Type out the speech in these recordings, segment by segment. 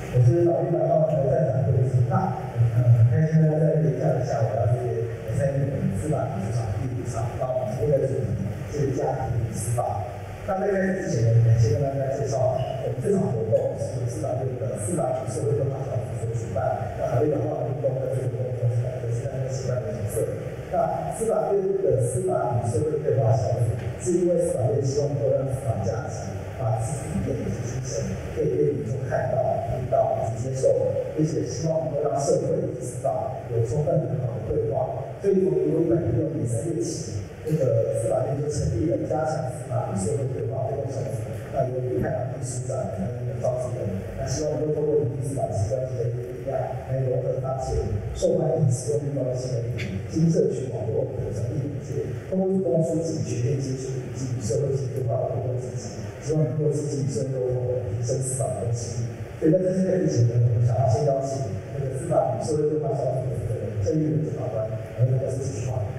我是法律白话文的站长郭立新。很开心大家在这样的下午了解参与我们司法民主场第5场。那我们今天的主题是家庭与司法。那在开始之前呢，先跟大家介绍我们这场活动是由司法院的司法与社会动画小组所主办。那法律白话文运动在这个活动中是担任协办的角色。那司法院的司法与社会对话小组，是因为司法院希望能够让司法价值把自己理念以及精神可以被民众看到、听到以及接受，并且希望能够让社会以及司法有充分良好的对话。所以从1916年3月起，这个司法院就成立了加强司法与社会对话推动小组。那由李太郎秘书长担任召集人，那希望能够透过民司法机关之间的力量，来融合发现受欢迎使用率高的新媒体、新社区网络的整理理解，通过公共书籍全面接触以及与社会性对话的互动积极，希望能够积极与社会沟通，提升司法的公信力。所以在这些之前呢，我们想要先邀请那个司法与社会对话小组的负责人郑玉文检察官来跟大家说几句话。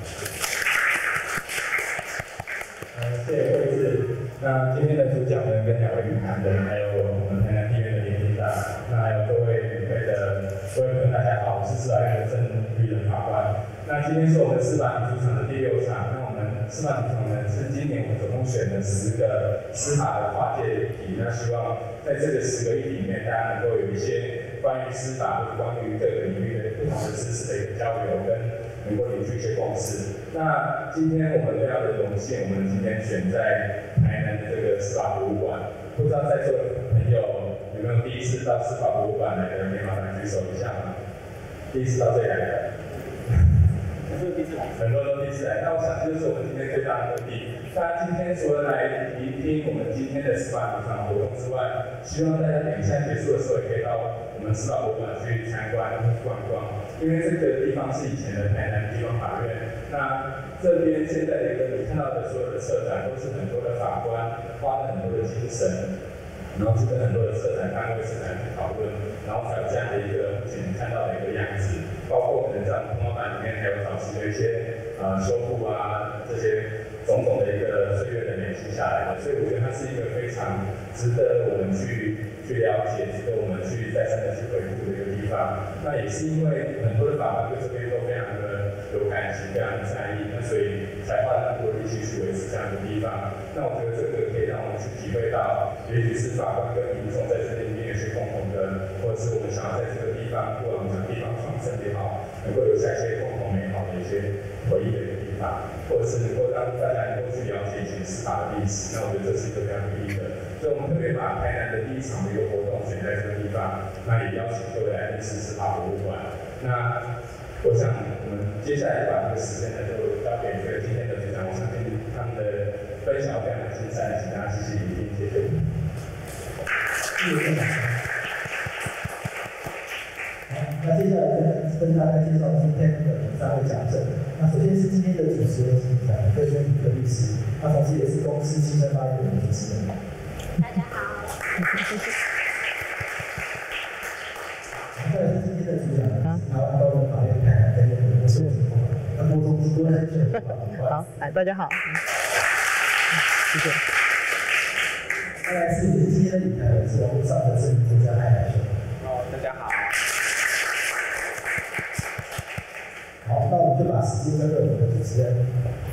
谢谢各位是。那今天的主讲人跟2位语坛人，还有我们台南地院的林厅长，那还有各位与会的各位朋友，大家好，我是司法院的郑玉仁法官。那今天是我们司法民主场的第6场，那我们司法民主场呢是今年我们总共选了10个司法的跨界议题，那希望在这个10个议题里面，大家能够有一些关于司法或者关于各个领域的不同的知识的一个交流跟。能够凝聚一些共识。那今天我们非常的荣幸，我们今天选在台南的这个司法博物馆。不知道在座的朋友有没有第一次到司法博物馆来的？可以麻烦举手一下吗？第一次到这里来的？很多都第一次来。很多都第一次来。那我想这就是我们今天最大的目的。大家今天除了来聆听我们今天的司法民主场活动之外，希望大家等一下结束的时候也可以到我们司法博物馆去参观、逛一逛。因为这个地方是以前的台南地方法院，那这边现在的一个你看到的所有的策展，都是很多的法官花了很多的精神，然后去跟很多的策展单位、策展去讨论，然后才有这样的一个目前你看到的一个样子。包括可能在我们通话板里面还有早期的一些修复啊，这些种种的一个岁月的累积下来的，所以我觉得它是一个非常值得我们去了解，值得我们去再三的去回顾的一个地方。那也是因为很多的法官对这边都非常的有感情，非常的在意，那所以才花了很多力气去维持这样的地方。那我觉得这个可以让我们去体会到，也许是法官跟民众在这里面有些共同的，或者是我们想要在这个地方，不管我们讲地方创生也好，能够留下一些共同美好的一些回忆的一个地方，或者是能够让大家能够去了解以前司法的历史。那我觉得这是一个非常有意义的。所以我们特别把台南的第1场的一个活动选在这个地方，那也邀请各位来认识司法博物馆。那我想我们接下来把这个时间呢，就交给这个今天的组长，我相信他们的分享非常的精彩，请大家继续聆听，谢谢。 那接下来跟大家介绍今天的3位讲者。那首先是今天的主持人是魏宣宇律师，他同时也是公司新生发言人的主持人。 大家好。 再来是今天的主讲人，台湾高等法院台南分院的郭正峰。那郭总是多人选好，来大家好，谢谢。 再来是今天的理财人是网络上的知名作家赖乃雄。 大家好。 好，那我们就把时间交给我们的主持人。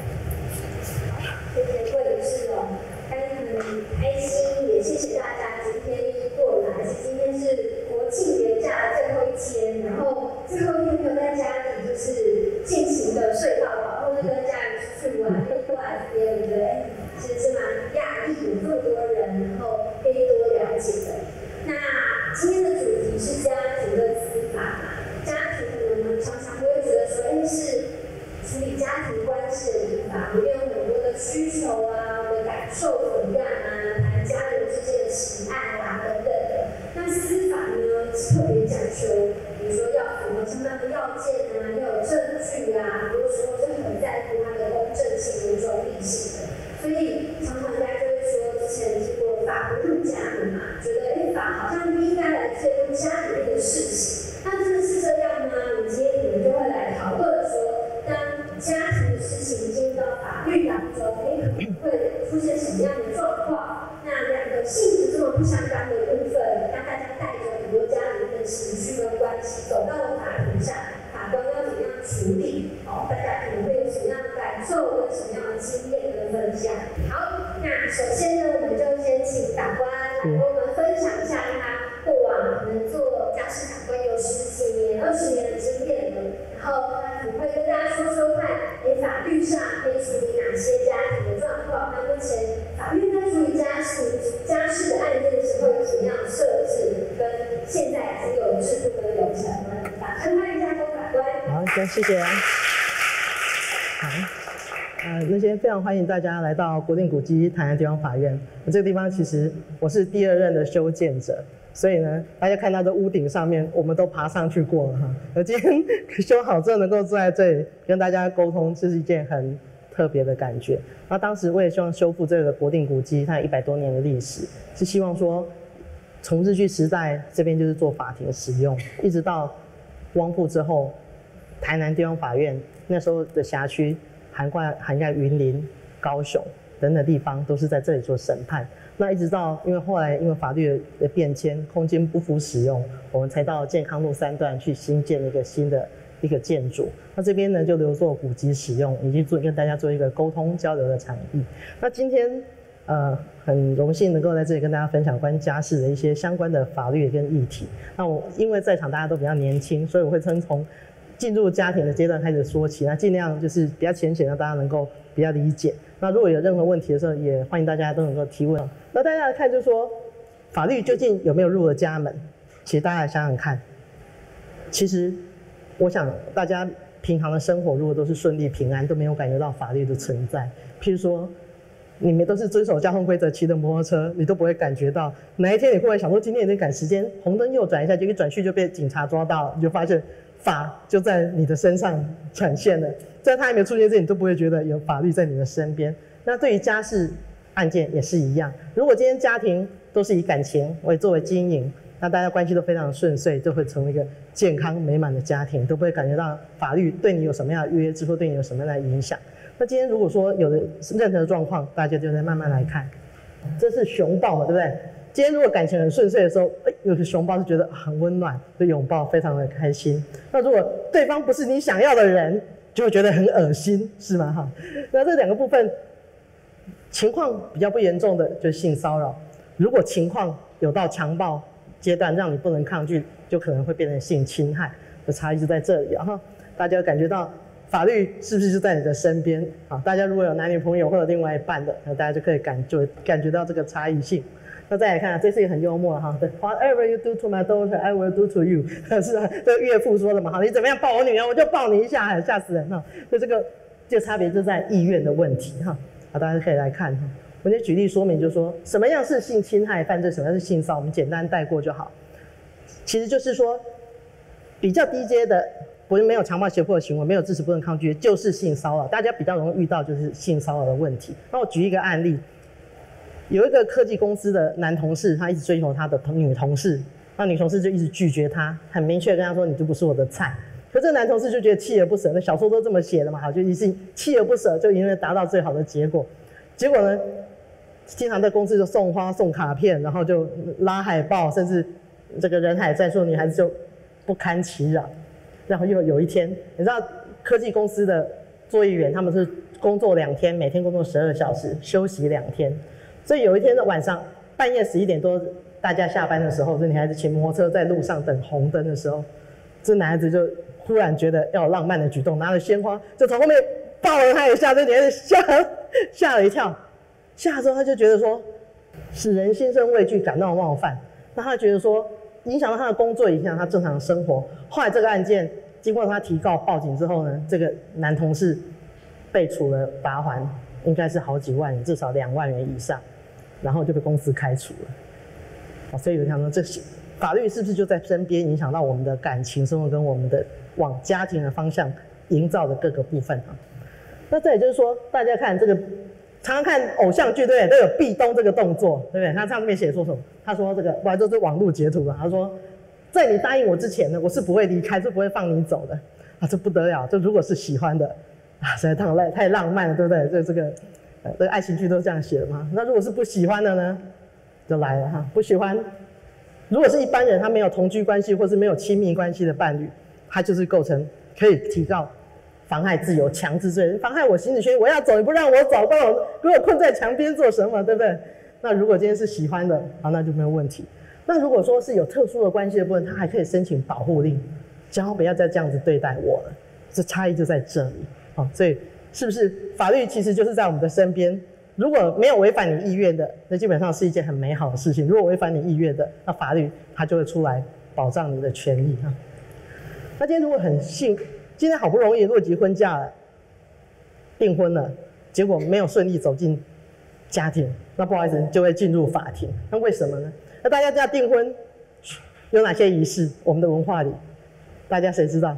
谢谢魏律师哦，很开心，也谢谢大家今天过来。而且今天是国庆连假的最后一天，然后最后一天没有在家里就是尽情的睡到饱，或者跟家人出去玩，又过来这边，我觉得其实是蛮讶异，有这么多人，然后可以多了解的。那今天的主题是家庭跟司法嘛，家庭可能我们常常会觉得说，是处理家庭关系的地方，里面有很多的需求啊，我的感受怎么样啊，谈家人之间的情爱啊等等的。那司法呢，特别讲究，比如说要符合相当的要件啊，要有证据啊，很多时候是很在乎它的公正性跟中立性的。所以常常大家就会说，之前听过法不入家门嘛，觉得法好像不应该来介入家里面的事情。那真的是这样吗？我们今天可能就会来讨论说，当家庭的事情进入到法律当中，可能会出现什么样的状况？那2个性质这么不相干的部分，当大家带着很多首先呢，我们就先请法官来跟我们分享一下他过往可能做家事法官有10几年、20年的经验了，然后他可能会跟大家说说看，法律上可以处理哪些家庭的状况？那目前法律在处理家事的案件的时候有什么样的设置？跟现在已经有制度跟流程呢？称欢迎一下龚法官。 好，谢谢。好，那先非常欢迎大家来到国定古迹台南地方法院。这个地方其实我是第2任的修建者，所以呢，大家看到这屋顶上面，我们都爬上去过了哈。而今天修好之后能够坐在这里跟大家沟通，这是一件很特别的感觉。那当时我也希望修复这个国定古迹，它有100多年的历史，是希望说从日据时代这边就是做法庭使用，一直到光复之后，台南地方法院那时候的辖区涵盖云林、高雄等等地方，都是在这里做审判。那一直到因为后来因为法律的变迁，空间不敷使用，我们才到健康路3段去新建一个新的建筑。那这边呢就留作古迹使用，以及跟大家做一个沟通交流的场域。那今天很荣幸能够在这里跟大家分享关于家事的一些相关的法律跟议题。那我因为在场大家都比较年轻，所以我会从进入家庭的阶段开始说起，那尽量就是比较浅显，让大家能够比较理解。那如果有任何问题的时候，也欢迎大家都能够提问。那大家来看，就是说法律究竟有没有入了家门？其实大家来想想看，其实我想大家平常的生活如果都是顺利平安，都没有感觉到法律的存在。譬如说，你们都是遵守交通规则骑的摩托车，你都不会感觉到哪一天你忽然想说今天有点赶时间，红灯右转一下，就一转去就被警察抓到了，你就发现法就在你的身上展现了。在他还没有出现之前，你都不会觉得有法律在你的身边。那对于家事案件也是一样，如果今天家庭都是以感情作为经营，那大家关系都非常顺遂，就会成为一个健康美满的家庭，都不会感觉到法律对你有什么样的约制或对你有什么样的影响。那今天如果说有的任何状况，大家就再慢慢来看。这是熊抱嘛，对不对？今天如果感情很顺遂的时候，有个熊抱是觉得很温暖，就拥抱非常的开心。那如果对方不是你想要的人，就会觉得很恶心，是吗？哈，那这2个部分，情况比较不严重的就是性骚扰。如果情况有到强暴阶段，让你不能抗拒，就可能会变成性侵害。的差异就在这里哈，大家感觉到法律是不是就在你的身边？啊，大家如果有男女朋友或者另外一半的，那大家就可以感觉到这个差异性。那再来看，这是一个很幽默哈 ，Whatever you do to my daughter, I will do to you 是啊，这个岳父说的嘛，好，你怎么样抱我女儿，我就抱你一下，吓死人哈。所以这个差别就在意愿的问题哈。好，大家可以来看哈。我先举例说明，就是说什么样是性侵害犯罪，什么样是性骚扰，我们简单带过就好。其实就是说，比较低阶的，不是没有强暴胁迫的行为，没有支持不能抗拒，就是性骚扰。大家比较容易遇到就是性骚扰的问题。那我举一个案例。有一个科技公司的男同事，他一直追求他的女同事，那女同事就一直拒绝他，很明确跟他说：“你就不是我的菜。”可这个男同事就觉得锲而不舍，那小说都这么写的嘛，好，就一定锲而不舍，就因为达到最好的结果。结果呢，经常在公司就送花、送卡片，然后就拉海报，甚至这个人海战术，女孩子就不堪其扰。然后又有一天，你知道科技公司的作业员他们是工作2天，每天工作12小时，休息2天。所以有一天的晚上，半夜11点多，大家下班的时候，这女孩子骑摩托车在路上等红灯的时候，这男孩子就忽然觉得要有浪漫的举动，拿了鲜花就从后面抱了她一下，这女孩子吓了一跳，吓了之后他就觉得说，使人心生畏惧，感到冒犯，那他觉得说影响到他的工作，影响他正常的生活。后来这个案件经过他提告报警之后呢，这个男同事被处了罚锾，应该是好几万元，至少2万元以上。然后就被公司开除了，所以有人想说，这法律是不是就在身边，影响到我们的感情生活跟我们的往家庭的方向营造的各个部分啊？那这也就是说，大家看这个，常常看偶像剧，对不对？都有壁咚这个动作，对不对？他上面写说什么？他说这个，不然这是网络截图啊。他说，在你答应我之前呢，我是不会离开，是不会放你走的啊！这不得了，这如果是喜欢的啊，实在太浪漫了，对不对？这个爱情剧都这样写的嘛。那如果是不喜欢的呢，就来了哈。不喜欢，如果是一般人，他没有同居关系或是没有亲密关系的伴侣，他就是构成可以提告妨害自由强制罪，妨害我行使权利，我要走你不让我走，给我困在墙边做什么，对不对？那如果今天是喜欢的，好，那就没有问题。那如果说是有特殊的关系的部分，他还可以申请保护令，只要不要再这样子对待我了。这差异就在这里，好，所以是不是法律其实就是在我们的身边？如果没有违反你意愿的，那基本上是一件很美好的事情。如果违反你意愿的，那法律它就会出来保障你的权益哈。那今天如果今天好不容易落及婚嫁了，订婚了，结果没有顺利走进家庭，那不好意思就会进入法庭。那为什么呢？那大家知道订婚有哪些仪式？我们的文化里，大家谁知道？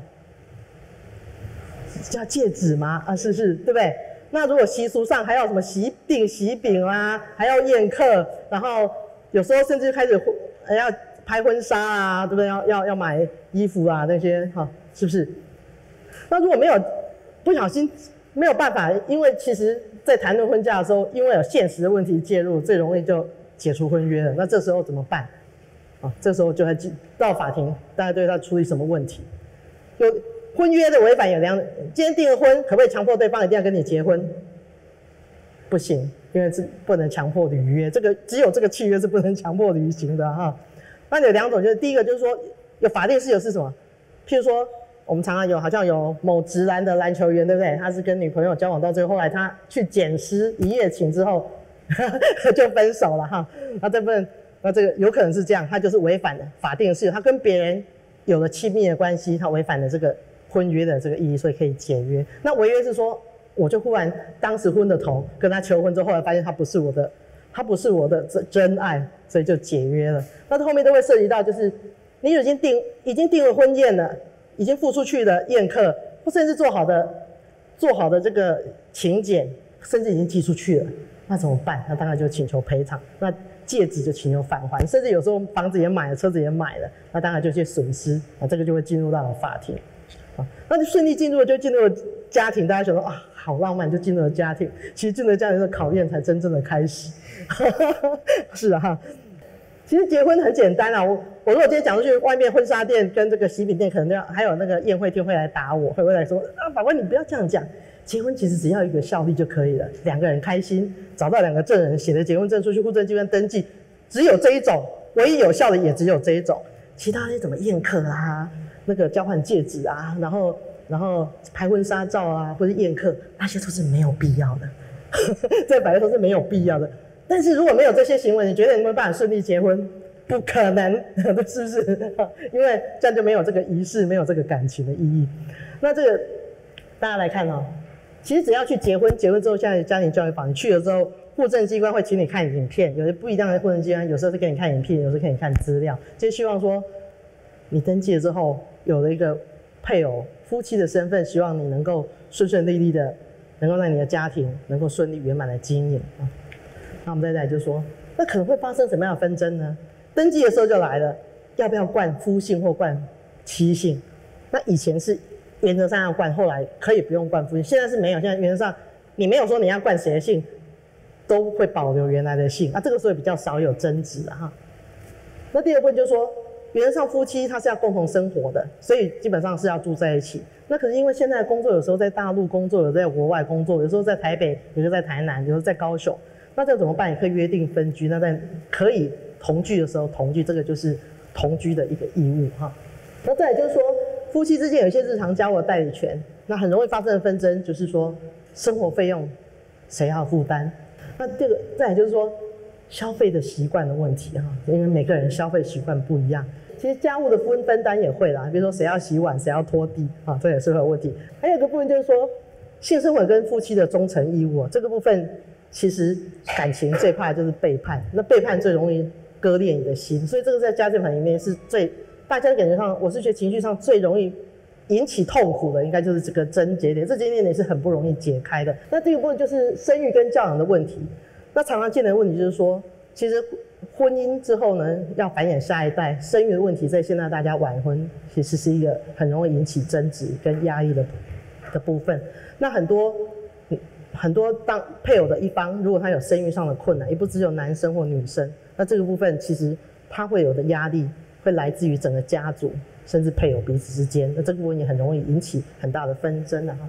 叫戒指吗？啊，是，对不对？那如果习俗上还要什么喜饼啦，还要宴客，然后有时候甚至开始要拍婚纱啊，对不对？要买衣服啊那些哈，是不是？那如果没有不小心没有办法，因为其实在谈论婚嫁的时候，因为有现实的问题介入，最容易就解除婚约了。那这时候怎么办？啊，这时候就会到法庭，大家对他处理什么问题？有婚约的违反有今天订了婚，可不可以强迫对方一定要跟你结婚？不行，因为是不能强迫履约，只有这个契约是不能强迫履行的哈。那有2种，就是第一个就是说有法定事由是什么？譬如说我们常常好像有某职篮的篮球员，对不对？他是跟女朋友交往到最后，后来他去捡尸一夜情之后就分手了哈。那这个有可能是这样，他就是违反了法定事由，他跟别人有了亲密的关系，他违反了这个婚约的这个意义，所以可以解约。那违约是说，我就忽然当时昏了头，跟他求婚之后，后来发现他不是我的真爱，所以就解约了。那这后面都会涉及到，就是你已经订了婚宴了，已经付出去的宴客，或甚至做好的这个请柬，甚至已经寄出去了，那怎么办？那当然就请求赔偿。那戒指就请求返还，甚至有时候房子也买了，车子也买了，那当然就一些损失，那这个就会进入到了法庭。那就顺利进入了家庭，大家想说啊，好浪漫，就进入了家庭。其实进入了家庭的考验才真正的开始。是啊哈，其实结婚很简单啊。我如果今天讲出去，外面婚纱店跟这个喜饼店可能还有那个宴会厅会来打我，会来说啊，法官你不要这样讲。结婚其实只要一个效力就可以了，2个人开心，找到2个证人，写的结婚证书去户政机关登记，只有这一种，唯一有效的也只有这一种。其他那什么宴客啊，那个交换戒指啊，然后拍婚纱照啊，或者宴客，那些都是没有必要的，这摆的都是没有必要的。但是如果没有这些行为，你觉得你有没有办法顺利结婚？不可能，是不是？因为这样就没有这个仪式，没有这个感情的意义。那这个大家来看哦，其实只要去结婚之后，现在家庭教育法，你去了之后，户政机关会请你看影片，有些不一样的户政机关，有时候是给你看影片，有时候给你看资料，就希望说你登记了之后有了一个配偶夫妻的身份，希望你能够顺顺利利的，能够让你的家庭能够顺利圆满的经营啊。那我们再来就说，那可能会发生什么样的纷争呢？登记的时候就来了，要不要冠夫姓或冠妻姓？那以前是原则上要冠，后来可以不用冠夫姓，现在是没有。现在原则上你没有说你要冠谁的姓，都会保留原来的姓啊。这个时候也比较少有争执啊哈。那第二部分就是说，原则上夫妻他是要共同生活的，所以基本上是要住在一起。那可是因为现在的工作有时候在大陆工作，有在国外工作，有时候在台北，有时候在台南，有时候在高雄。那这怎么办？也可以约定分居。那在可以同居的时候同居，这个就是同居的一个义务哈。那再来就是说，夫妻之间有一些日常家务的代理权，那很容易发生的纷争就是说，生活费用谁要负担？那这个再来就是说，消费的习惯的问题哈，因为每个人消费习惯不一样。其实家务的分担也会啦，比如说谁要洗碗，谁要拖地啊，这也是会有问题。还有一个部分就是说，性生活跟夫妻的忠诚义务，这个部分其实感情最怕的就是背叛，那背叛最容易割裂你的心，所以这个在家庭法里面是大家感觉上，我是觉得情绪上最容易引起痛苦的，应该就是这个症结点，这节点也是很不容易解开的。那第二个部分就是生育跟教养的问题，那常见的问题就是说，其实婚姻之后呢，要繁衍下一代，生育的问题在现在大家晚婚其实是一个很容易引起争执跟压力的部分。那很多当配偶的一方，如果他有生育上的困难，也不只有男生或女生，那这个部分其实他会有的压力会来自于整个家族，甚至配偶彼此之间，那这个部分也很容易引起很大的纷争啊。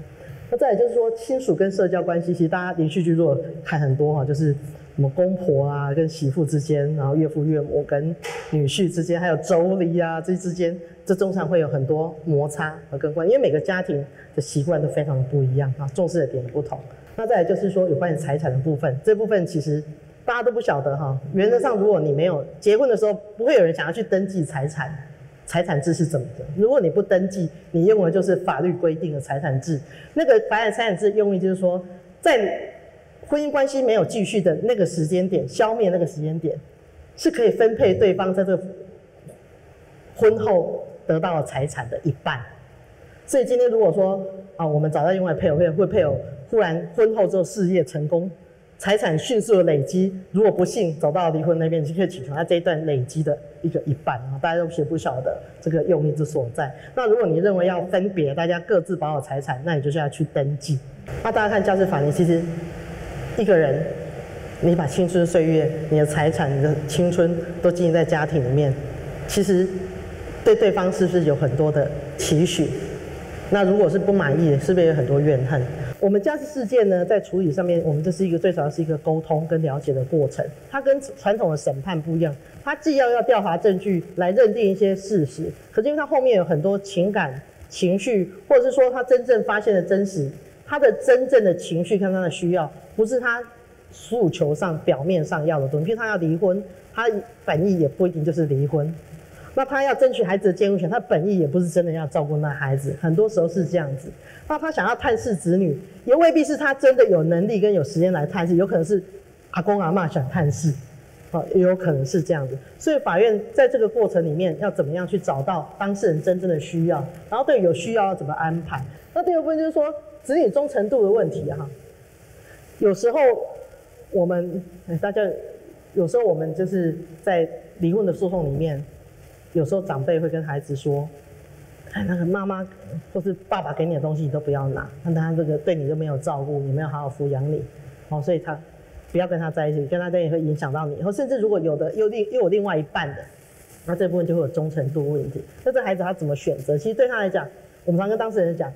那再来就是说，亲属跟社交关系，其实大家连续剧如果看很多哈，就是什么公婆啊跟媳妇之间，然后岳父岳母跟女婿之间，还有妯娌啊这之间，这中常会有很多摩擦和更换，因为每个家庭的习惯都非常的不一样啊，重视的点不同。那再来就是说有关于财产的部分，这部分其实大家都不晓得哈。原则上，如果你没有结婚的时候，不会有人想要去登记财产。财产制是怎么的？如果你不登记，你用的就是法律规定的财产制。那个财产制用意就是说，在婚姻关系没有继续的那个时间点，消灭那个时间点，是可以分配对方在这个婚后得到的财产的一半。所以今天如果说啊，我们找到另外配偶，会配偶忽然婚后之后事业成功，财产迅速的累积，如果不幸走到离婚那边，你就可以请求他这一段累积的一半啊，大家都不晓得这个用意之所在。那如果你认为要分别，大家各自保有财产，那你就是要去登记。那大家看家事法庭，其实一个人，你把青春岁月、你的财产、你的青春都经营在家庭里面，其实对对方是不是有很多的期许？那如果是不满意，是不是有很多怨恨？我们家事事件呢，在处理上面，我们这是最主要是一个沟通跟了解的过程。它跟传统的审判不一样，它既要调查证据来认定一些事实，可是因为它后面有很多情感、情绪，或者是说他真正发现的真实，他的真正的情绪跟他的需要，不是他诉求上表面上要的东西。譬如他要离婚，他本意也不一定就是离婚。那他要争取孩子的监护权，他本意也不是真的要照顾那孩子，很多时候是这样子。那他想要探视子女，也未必是他真的有能力跟有时间来探视，有可能是阿公阿嬷想探视，也有可能是这样子。所以法院在这个过程里面要怎么样去找到当事人真正的需要，然后对有需要要怎么安排。那第二部分就是说子女忠诚度的问题哈，有时候我们大家有时候我们就是在离婚的诉讼里面。有时候长辈会跟孩子说：“那个妈妈或是爸爸给你的东西你都不要拿，那他这个对你就没有照顾，你没有好好抚养你，所以他不要跟他在一起，跟他在一起会影响到你。或甚至如果又有另外一半的，那这部分就会有忠诚度问题。那这孩子他怎么选择？其实对他来讲，我们常跟当事人讲，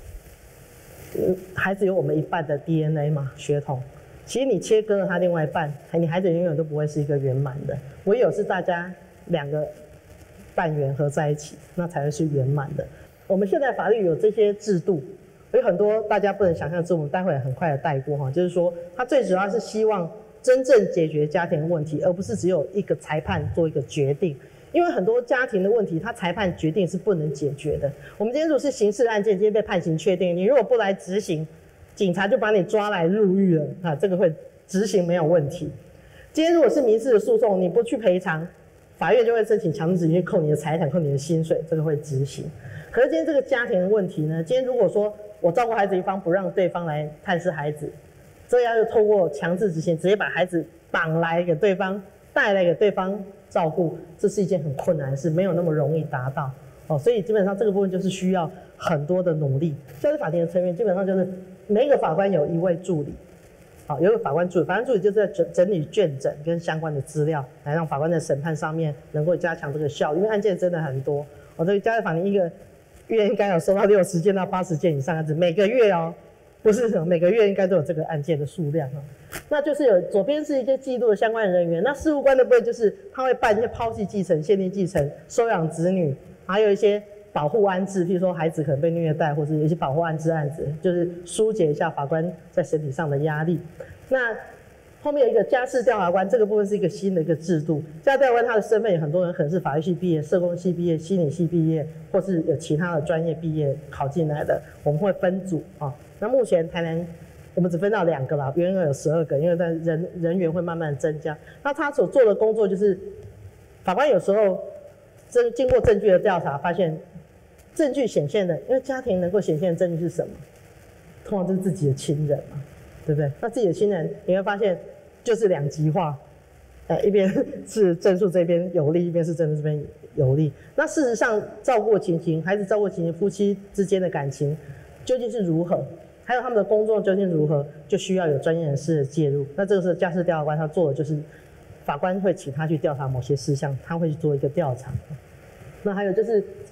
孩子有我们一半的 DNA 嘛，血统。其实你切割了他另外一半，你孩子永远都不会是一个圆满的，唯有是大家两个。”半圆合在一起，那才会是圆满的。我们现在法律有这些制度，有很多大家不能想象的，我们待会很快的带过哈。就是说，它最主要是希望真正解决家庭问题，而不是只有一个裁判做一个决定。因为很多家庭的问题，他裁判决定是不能解决的。我们今天如果是刑事案件，今天被判刑确定，你如果不来执行，警察就把你抓来入狱了这个会执行没有问题。今天如果是民事的诉讼，你不去赔偿。法院就会申请强制执行，扣你的财产，扣你的薪水，这个会执行。可是今天这个家庭的问题呢？今天如果说我照顾孩子一方不让对方来探视孩子，这样又透过强制执行，直接把孩子绑来给对方，带来给对方照顾，这是一件很困难的事，没有那么容易达到。所以基本上这个部分就是需要很多的努力。家事法庭的成员基本上就是每一个法官有一位助理。有一个法官助理，法官助理就是在整理卷诊跟相关的资料，来让法官在审判上面能够加强这个效率。因为案件真的很多，这个家事法庭一个月应该有收到60件到80件以上案子，每个月不是什么每个月应该都有这个案件的数量那就是有左边是一些记录的相关人员，那事务官的部分就是他会办一些抛弃继承、限定继承、收养子女，还有一些保护安置，譬如说孩子可能被虐待，或者有一些保护安置案子，就是疏解一下法官在审理上的压力。那后面有一个家事调查官，这个部分是一个新的一个制度。家事调查官他的身份有很多人可能是法律系毕业、社工系毕业、心理系毕业，或是有其他的专业毕业考进来的，我们会分组那目前台南我们只分到2个啦，原有12个，因为人员会慢慢增加。那他所做的工作就是，法官有时候经过证据的调查，发现证据显现的，因为家庭能够显现的证据是什么？通常就是自己的亲人嘛，对不对？那自己的亲人，你会发现就是2极化，一边是证述这边有利，一边是证述这边有利。那事实上，照顾情形、孩子照顾情形、夫妻之间的感情究竟是如何？还有他们的工作究竟如何？就需要有专业人士的介入。那这个是家事调查官他做的，就是法官会请他去调查某些事项，他会去做一个调查。那还有就是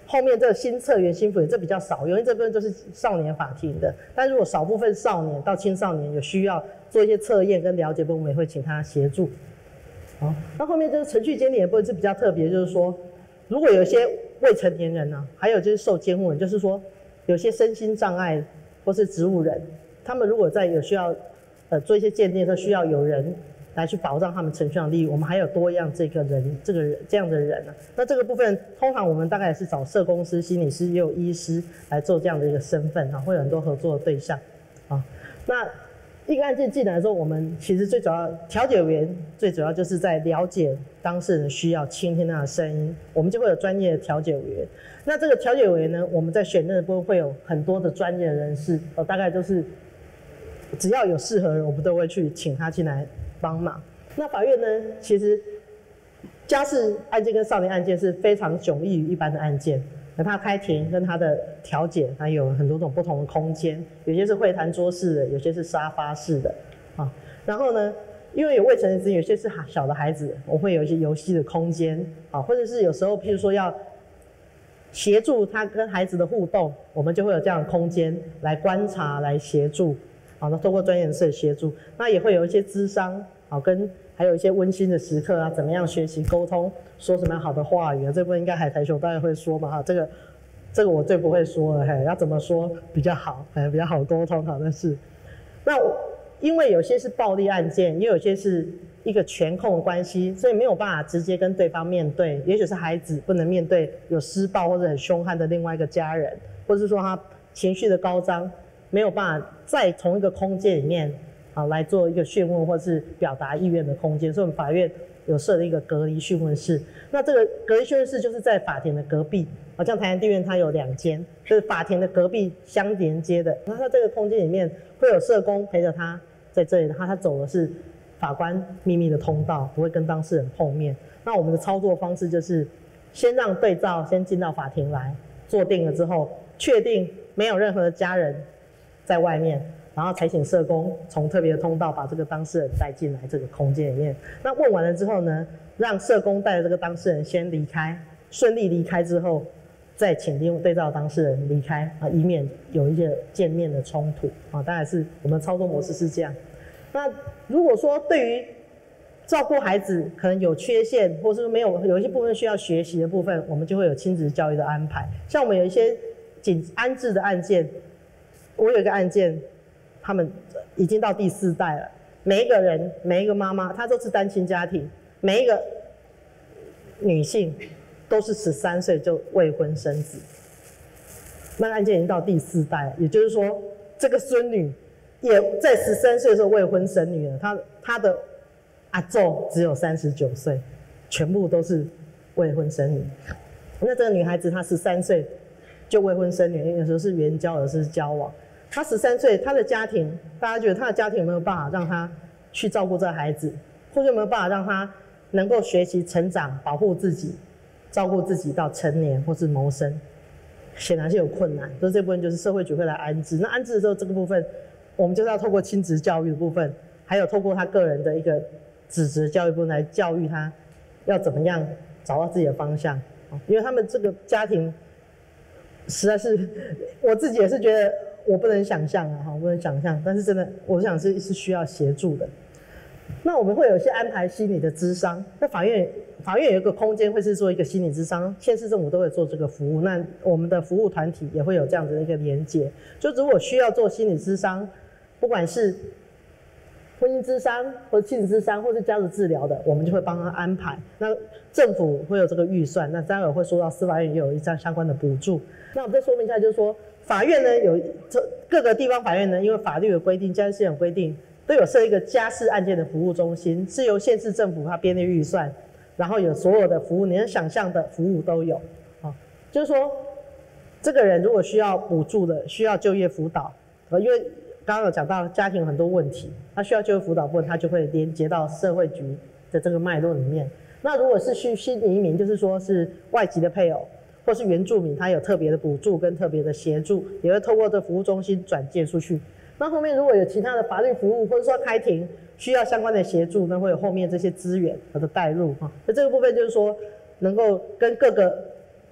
后面这个新策源、新辅源这比较少，因为这部分就是少年法庭的。但如果少部分少年到青少年有需要做一些测验跟了解，我们也会请他协助。好，那后面就是程序监理的部分是比较特别，就是说，如果有一些未成年人呢，还有就是受监护人，就是说有些身心障碍或是植物人，他们如果在有需要做一些鉴定的时候，需要有人来去保障他们程序上的利益，我们还有多样这样的人啊。那这个部分通常我们大概是找社工师、心理师，也有医师来做这样的一个身份啊，会有很多合作的对象啊。那一个案件进来的时候，我们其实最主要调解员最主要就是在了解当事人需要，倾听他的声音，我们就会有专业的调解委员。那这个调解委员呢，我们在选任的部分会有很多的专业人士，大概都是只要有适合的人，我们都会去请他进来帮忙。那法院呢，其实家事案件跟少年案件是非常迥异于一般的案件。那他开庭跟他的调解，它有很多种不同的空间，有些是会谈桌式的，有些是沙发式的啊。然后呢，因为有未成年子女，有些是小的孩子，我们会有一些游戏的空间啊，或者是有时候譬如说要协助他跟孩子的互动，我们就会有这样的空间来观察、来协助。好，那透过专业人士的协助，那也会有一些諮商，好，跟还有一些温馨的时刻啊，怎么样学习沟通，说什么样好的话语啊，这部分应该海苔熊大概会说嘛哈，这个我最不会说了，要怎么说比较好，比较好沟通，好的是。那因为有些是暴力案件，也有些是一个权控的关系，所以没有办法直接跟对方面对，也许是孩子不能面对有施暴或者很凶悍的另外一个家人，或者是说他情绪的高涨，没有办法在同一个空间里面来做一个讯问或是表达意愿的空间，所以我们法院有设了一个隔离讯问室。那这个隔离讯问室就是在法庭的隔壁，像台南地院它有2间，就是法庭的隔壁相连接的。那它这个空间里面会有社工陪着他在这里，然后他走的是法官秘密的通道，不会跟当事人碰面。那我们的操作方式就是先让对照先进到法庭来坐定了之后，确定没有任何的家人在外面，然后才请社工从特别的通道把这个当事人带进来这个空间里面。那问完了之后呢，让社工带着这个当事人先离开，顺利离开之后，再请对照当事人离开啊，以免有一些见面的冲突啊。当然是我们操作模式是这样。那如果说对于照顾孩子可能有缺陷，或是有一些部分需要学习的部分，我们就会有亲子教育的安排。像我们有一些安置的案件，我有一个案件，他们已经到第4代了，每一个妈妈，她都是单亲家庭，每一个女性都是13岁就未婚生子。那个案件已经到第4代了，也就是说，这个孙女也在13岁的时候未婚生女了，她的阿祖只有39岁，全部都是未婚生女。那这个女孩子她13岁就未婚生女，有时候是援交，有时候是交往。她13岁，她的家庭，大家觉得她的家庭有没有办法让她去照顾这个孩子，或者有没有办法让她能够学习成长、保护自己、照顾自己到成年或是谋生？显然是有困难，所以这部分就是社会局会来安置。那安置的时候，这个部分我们就是要透过亲子教育的部分，还有透过他个人的一个职责教育部分来教育他要怎么样找到自己的方向。因为他们这个家庭实在是我自己也是觉得我不能想象啊，不能想象，但是真的我想是需要协助的。那我们会有一些安排心理的諮商，那法院有一个空间会是做一个心理諮商，县市政府都会做这个服务，那我们的服务团体也会有这样子的一个连结。就如果需要做心理諮商，不管是婚姻諮商或者亲子諮商或是家族治疗的，我们就会帮他安排。那政府会有这个预算，那待会会说到司法院也有一张相关的补助。那我们再说明一下，就是说法院呢有各个地方法院呢，因为法律有规定，家事有规定，都有设一个家事案件的服务中心，是由县市政府它编列预算，然后有所有的服务，你能想象的服务都有。就是说这个人如果需要补助的，需要就业辅导，因为刚刚有讲到家庭有很多问题，他需要就业辅导部分，他就会连接到社会局的这个脉络里面。那如果是去新移民，就是说是外籍的配偶或是原住民，他有特别的补助跟特别的协助，也会透过这服务中心转介出去。那后面如果有其他的法律服务，或者说开庭需要相关的协助，那会有后面这些资源的带入。那这个部分就是说能够跟各个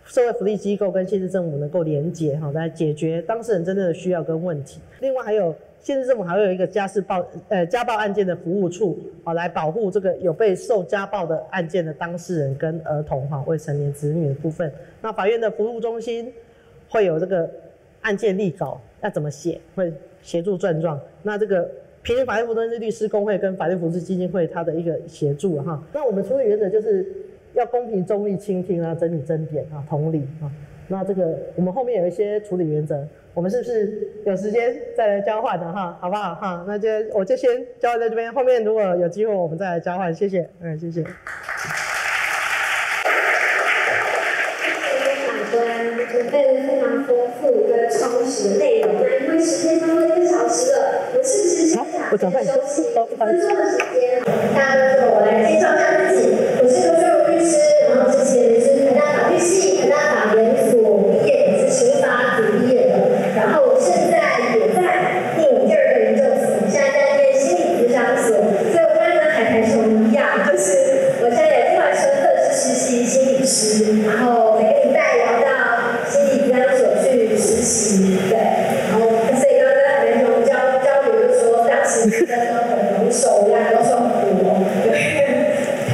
社会福利机构跟县市政府能够连结哈，来解决当事人真正的需要跟问题。另外还有县市政府还会有一个家暴案件的服务处啊，来保护这个有被受家暴的案件的当事人跟儿童哈，未成年子女的部分。那法院的服务中心会有这个案件例稿要怎么写，会协助撰状。那这个平行法律服务中心律师公会跟法律扶持基金会它的一个协助哈。那我们处理原则就是要公平中立倾听啊，整理争点啊，同理啊。那这个我们后面有一些处理原则，我们是不是有时间再来交换的哈，好不好哈？那我就先交换在这边，后面如果有机会我们再来交换，谢谢，谢谢。 法官准备了非常丰富跟充实的内容，那因为时间差不多1个小时了，我是不是先休息5分钟的时间？大家跟着我来介绍一下自己，我是刘秀如律师，然后之前是台大法律系、台大法研所毕业，是刑法组毕业的，然后我现在也在念第2个研究所，现在在念心理咨商所，所以我跟海苔熊一样，就是我现在有另外身份是实习心理师，然后每个礼拜也要到心理咨商所去实习，对，然后所以刚刚跟海苔熊交流就说当时真的很容手，2个都是很苦，对。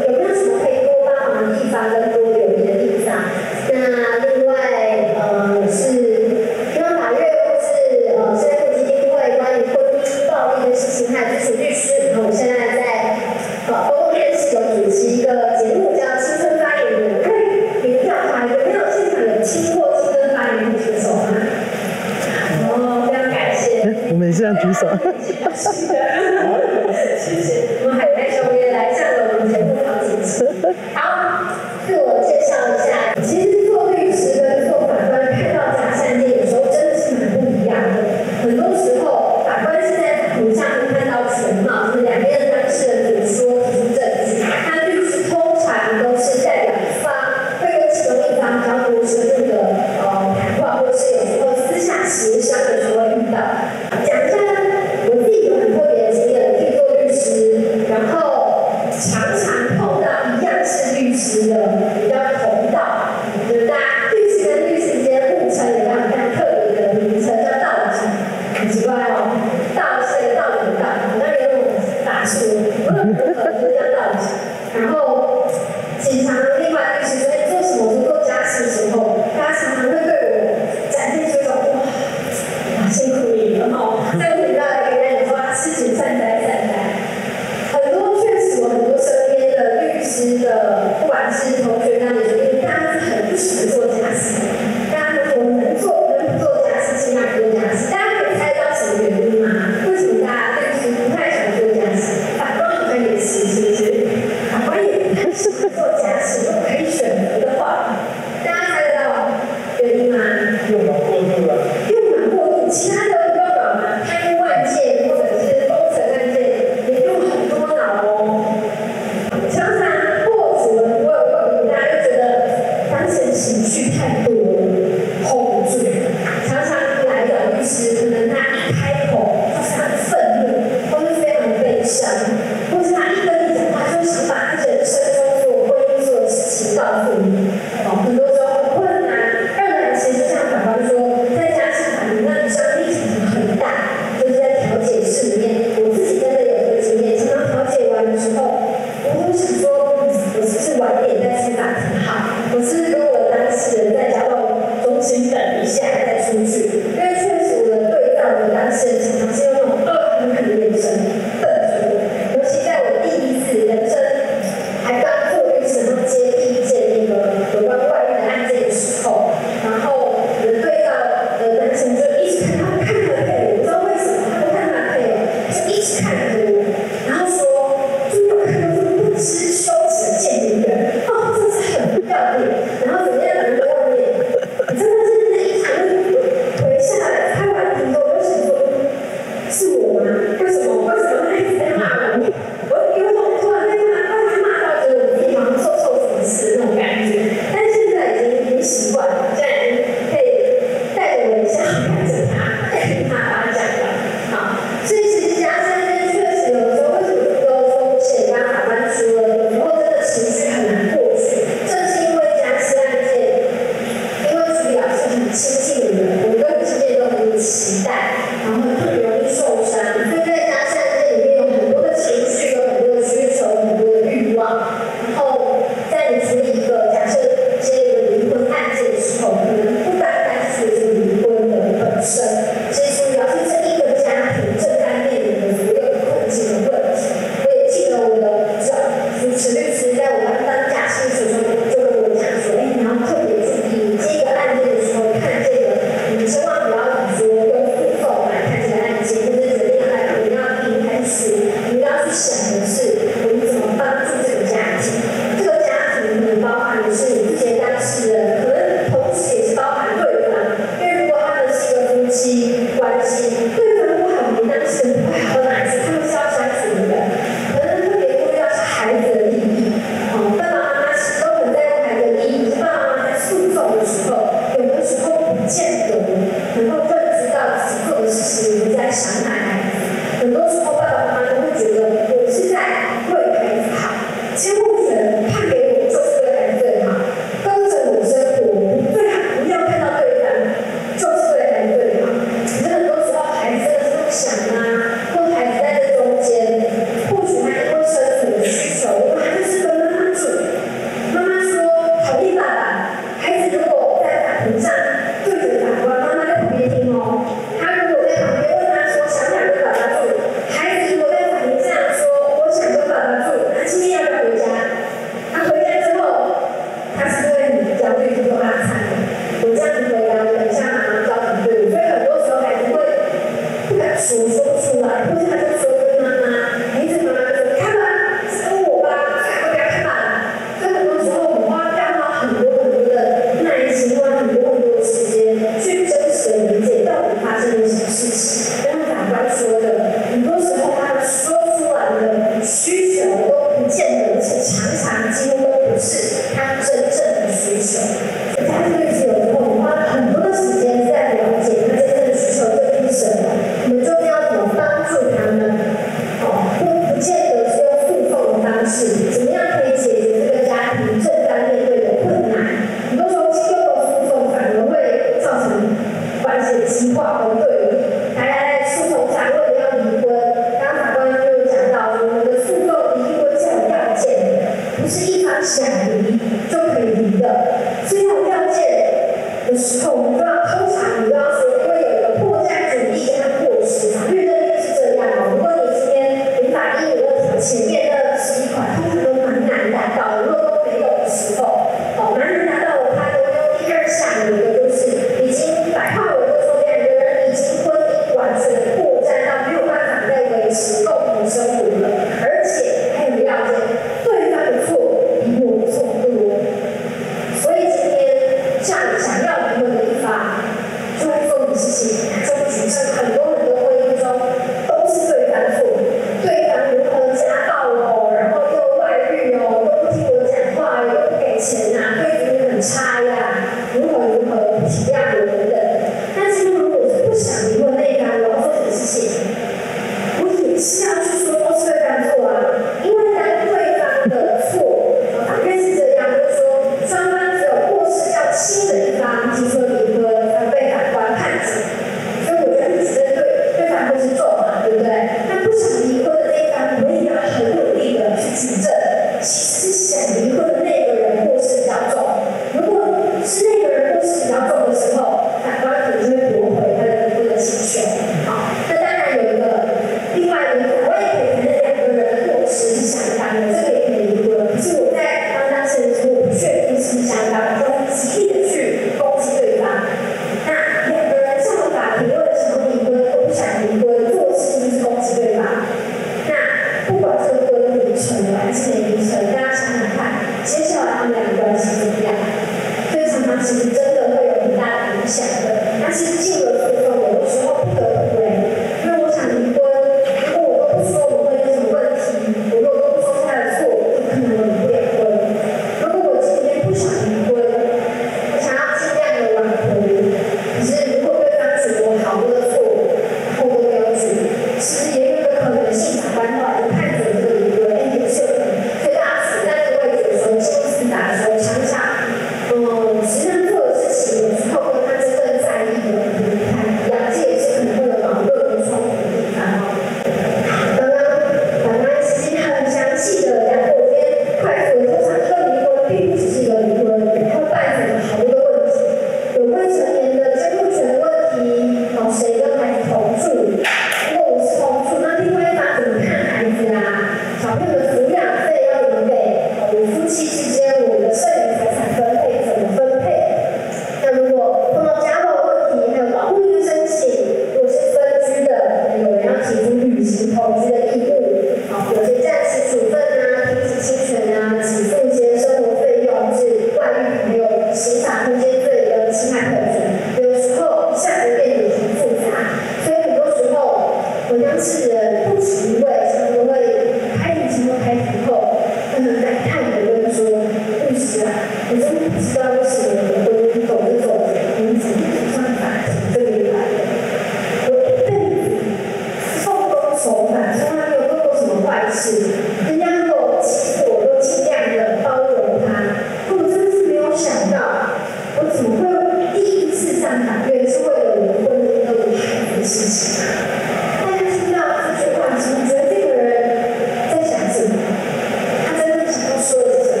是一方想离就可以离的，所以要要件的时候，我们通常你都要说，因为有一个破绽主义跟过失，法律认定是这样哦。如果你今天民法152条前面的11款，通常都蛮难达到的，如果都没有的时候，蛮难达到的，它都用第2项的一个就是已经白话文就说2个人已经婚姻完全破绽到没有办法再维持共同生活了，而且还有一个要件，对方的错比我的错多。所以今天像想要离婚的一方，就会做的事情，就举证很多婚姻中都是对方错，对方如何家暴哦，然后又外遇哦，又不听我讲话，又不给钱啊，对服务很差呀，如何不体谅我等等。但是如果我是不想离婚那一方，我要做什么事情？我也是要去说都是对方错啊，因为当对方的错，法院是这样，就是说双方只有过失较轻的一方提出离婚，才被法官判决。所以我觉得一直对方会是重嘛，对不对？那不想离婚的那一方，我也要很努力的去举证，其实是想离婚的那个人过失比较重。如果是那个人过失比较重的时候，法官可能就会驳回他的离婚的请求。好，那当然有一个另外一个法官也可以承认2个人的过失是相当的，这个也可以离婚。可是我在当事人的时候，我不确定是不是相当，我会极力的去攻击对方。那2个人上了法庭，为了想要离婚都不想离婚，做事情就是攻击对方。那不管这个婚离成了还是没离成，大家想想看，接下来他们2个关系怎么样？所以常常其实真的会有很大的影响的。但是进了诉讼，有的时候不得不因为我想离婚，如果我都不说我们有什么问题，我如果都不说他的错，就可能离不了婚。如果我今天不想离婚，我想要尽量的挽回，可是如果对方举我好多的错，然后我都没有举，其实也有一个可能性，法官后来就判准这个离婚，也是有可能。所以大家处在这个位置的时候，进入司法的时候，想想，实际上做的事情有时候跟他真正在意的不太一样，这也是可能会有矛盾跟冲突的地方哦。刚刚其实很详细的讲，我今天快速的通常一个离婚并不只是一个离婚，它会伴随着好多的问题，有未成年的监护权的问题，谁跟孩子同住？如果我是同住，那另外一方怎么看孩子啊？小朋友的抚养费要怎么给？我夫妻之间我的剩余财产分配怎么分配？那如果碰到家暴问题，还有保护令申请，如果是分居的，有人要提出履行同居的义务，有些暂时处分啊、停止侵权啊、给付一些生活费用，是外遇，还有刑法空间罪的侵害特权，有时候一下子变得很复杂，所以很多时候我当事人不止一位，常常都会开庭前或开庭后，会很感叹的跟说，律师啊，我真的不知道为什么我的婚姻走着走着，你怎么上法庭这里来了？我一辈子奉公守法，从来没有做过什么坏事，人家如果欺负我，都尽量的包容他。我真的是没有想到，我怎么会第一次上法院是为了我的婚姻跟我孩子的事情啊？大家听到这句话时，你觉得这个人在想什么？他真正想要说的是什么？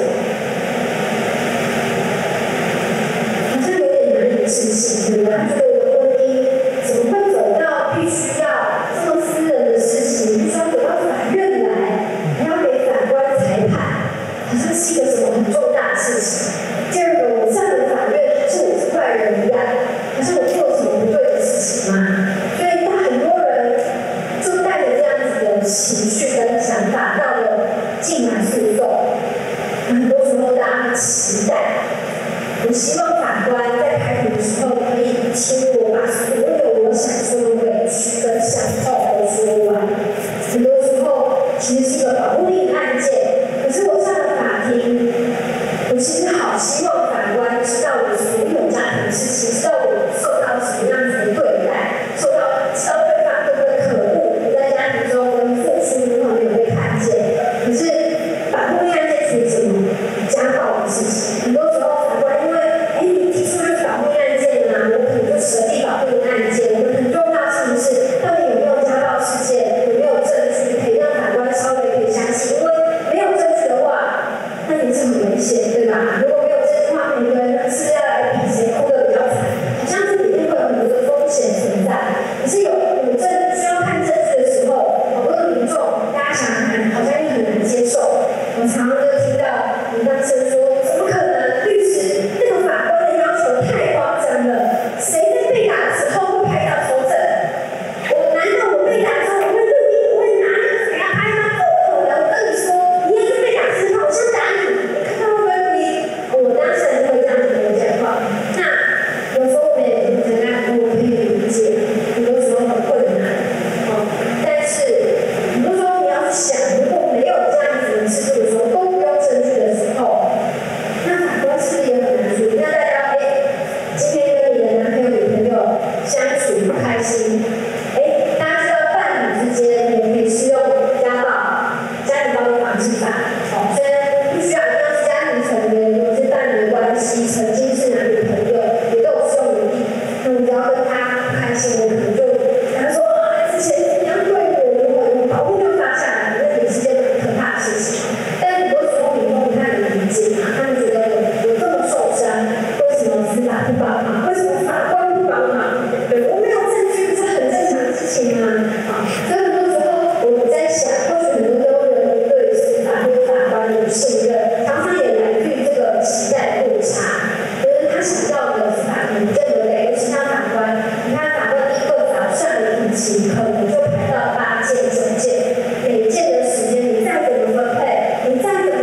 好像有点难以置信，对吧？他觉得我的婚姻怎么会走到必须要这么私人的事情，必须要走到法院来，还要给法官裁判，好像是一个什么很重大的事情。第二个，我上了法院，好像我是坏人一样，好像我做了什么不对的事情嘛。所以很多人就带着这样子的情绪跟想法到了进来诉讼。很多时候大家会期待，我希望法官在开庭的时候可以听我把所有我想说的委屈跟想痛都说完。很多时候其实是一个保护令案件，可是我上了法庭，我其实好希望法官知道我所有家庭的事情，知道我受到什么样子的对待，知道对方多么的可恶，我在家庭中跟付出如何没有被看见。可是保护令案件处理什么？家暴的事情，很多时候法官因为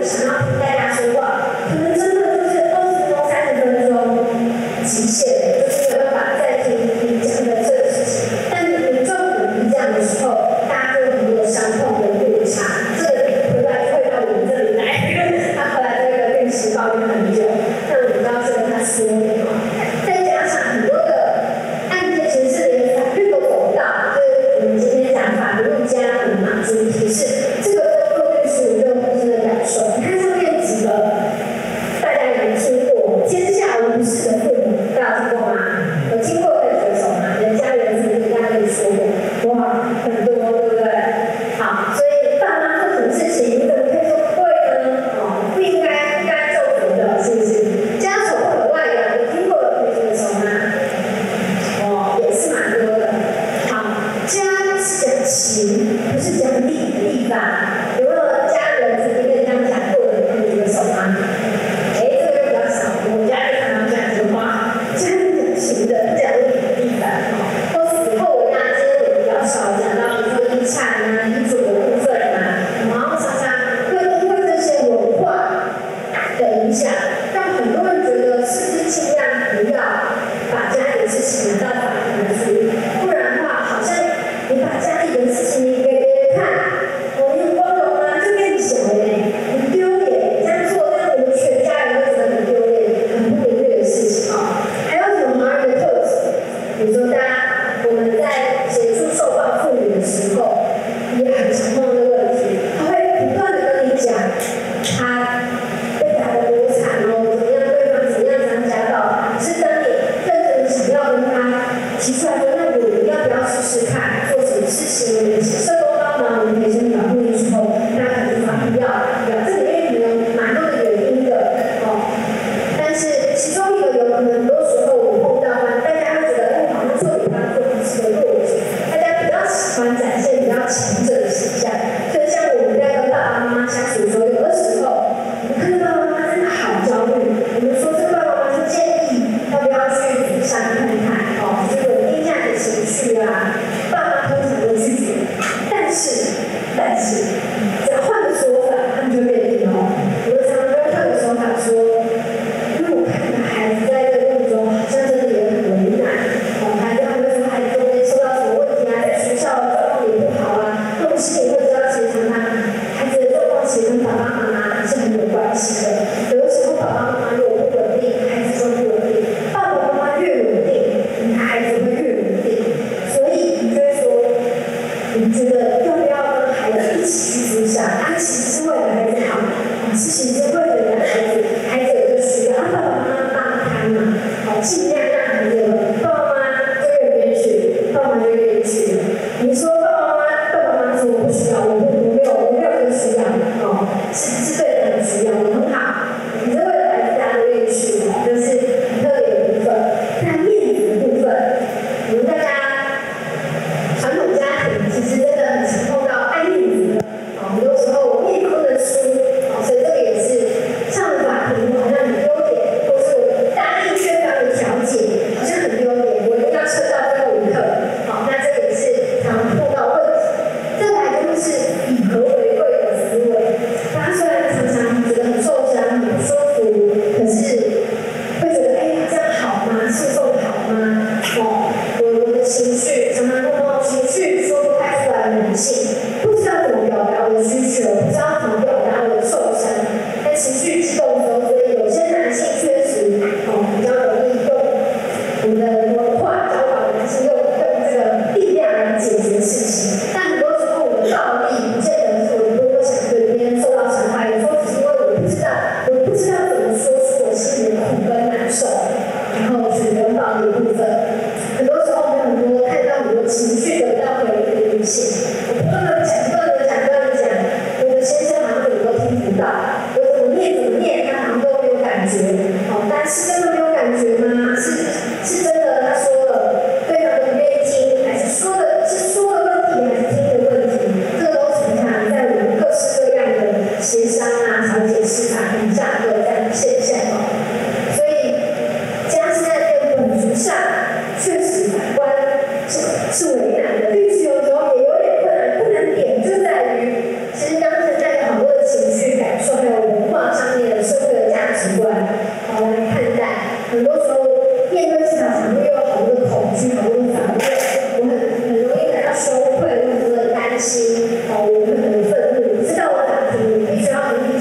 想要听大家说话，可能真的就是20分钟、30分钟极限，就是没有办法再听你讲的这个事情。但你就鼓励这样的时候，大家就很多伤痛的落差，这个回来就会到我们这里来。他回来这个律师抱怨很久，但我们都要说他说的嘛。再加上很多的案件其实是连法律都走不到，就是我们今天讲法律加很嘛，主题是这个做律师我就很深的感受。你看上面几个，大家有没有听过？天下无事的父母，大家听过吗？有听过可以举手吗？人家人曾经跟大家说过，哇，很多，对不对？好，所以爸妈做什么事情，你怎么可以说不对呢？哦，不应该做的，是不是？家丑不可外扬，有听过的可以举手吗？哦，也是蛮多的。好，家是讲情，不是讲理的地方。有没有家人曾经跟你这样讲过的，可以举手吗？这个就比较少，我家里常常讲这个话，家是讲情的，讲理的地方。或死后为大，这些我比较少讲到，比如说遗产啊、遗嘱的部分啊，然后常常会因为这些文化的影响，让很多人觉得是不是尽量不要把家里的事情拿到法庭来处理，不然的话，好像你把家里的事情给别人看，你很光荣啊，就更小嘞，很丢脸，这样做让我们全家人都觉得很丢脸、很不明确的事情哦。还有什么华人的特质？比如说我们在协助受暴妇女的时候，也很常碰到这个问题，他会不断的跟你讲他被打得多惨哦，怎么样对方怎么样家暴。可是当你认真的想要跟他提出来说，那我们要不要试试看做什么事情？社工帮忙，我们可以先保护你之后，那可能法不要，这里面可能有蛮多的原因的哦。但是其中一个有可能很多时候我们碰到啊，大家会觉得好像做比方做不是个弱者，大家比较喜欢展现比较强者的形象。所以像我们在跟爸爸妈妈相处的时候，有的时候我们看到爸爸妈妈真的好焦虑，我们说这个爸爸妈妈就建议要不要去辅商看看哦，就是稳定一下你的情绪啊。爸妈通常都拒绝，但是只要换个说法，他们就变定哦。我们常常会换个说法说，因为我看你的孩子在这个过程中好像真的也很为难，孩子他们会说孩子中间受到什么问题啊，在学校的状况也不好啊，那我们心里会知道，其实常常孩子的状况其实跟爸爸妈妈是很有关系的。有的时候爸爸妈妈如果不稳定，孩子就不稳定；爸爸妈妈越稳定，你的孩子会越稳定。所以你就会说，你觉得要不要跟孩子一起去分享？他其实是为了孩子好，事情是为了你的孩子有一个需要，爸爸妈妈帮他嘛，尽量让孩子爸爸妈妈就愿意去，爸爸妈妈就愿意去了。你说爸爸妈妈说我不需要，我没有这个需要，是对的很需要，我很好，你是为了孩子大家都愿意去的，这是很特别的部分。那面子的部分，我们大家传统家庭其实真的很常碰到爱面子的，很多时候我也不能输，所以这个也是上了法庭好像很丢脸，或是我大力缺乏的调解好像很丢脸，我一定要撑到最后一刻，那这也是常碰到问题。再来就是以和为贵的思维，大家虽然常常觉得很受伤、很不舒服，可是会觉得这样好吗？诉讼好吗？我的情绪常常碰到情绪说不太出来的男性，不知道怎么表达我的需求，不知道怎么表达我的受伤，在情绪激动的时候，所以有些男性确实比较容易用我们的文化教导男性用这个力量来解决事情，但很多时候我的暴力不见得是我多么想对别人受到伤害，有时候只是因为我不知道怎么说出我心里的苦跟难受，然后选择暴力的部分。很多时候我们看到很多情绪得不到回应的女性，我不断的讲，我的先生好像怎么都听不到，我怎么念，他好像都没有感觉。但是真的没有感觉吗？是真的他说了，对方都不愿意听，还是说的问题，还是听的问题？这个都常常在我们各式各样的协商啊、调解市场很下都有这样的现象所以家是在这个本质上，确实法官是为难的，律师有时候也有点困难点就在于，其实当时带有好多的情绪感受，还有文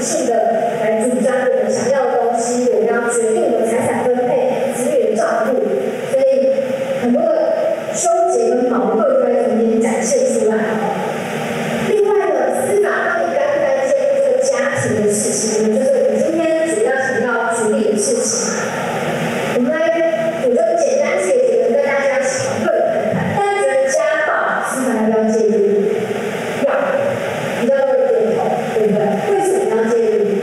性的来主张我们想要的东西，我们要决定我们财产分配、资源照顾，所以很多的纠结跟矛盾就在中间展现出来。另外呢，司法到底该不该介入这个家庭的事情呢？就是我们今天主要想要处理的事情。我就简单解决跟大家一起讨论看看。大家觉得家暴司法要不要介入？要，比较多人点头，对不对？为什么要介入？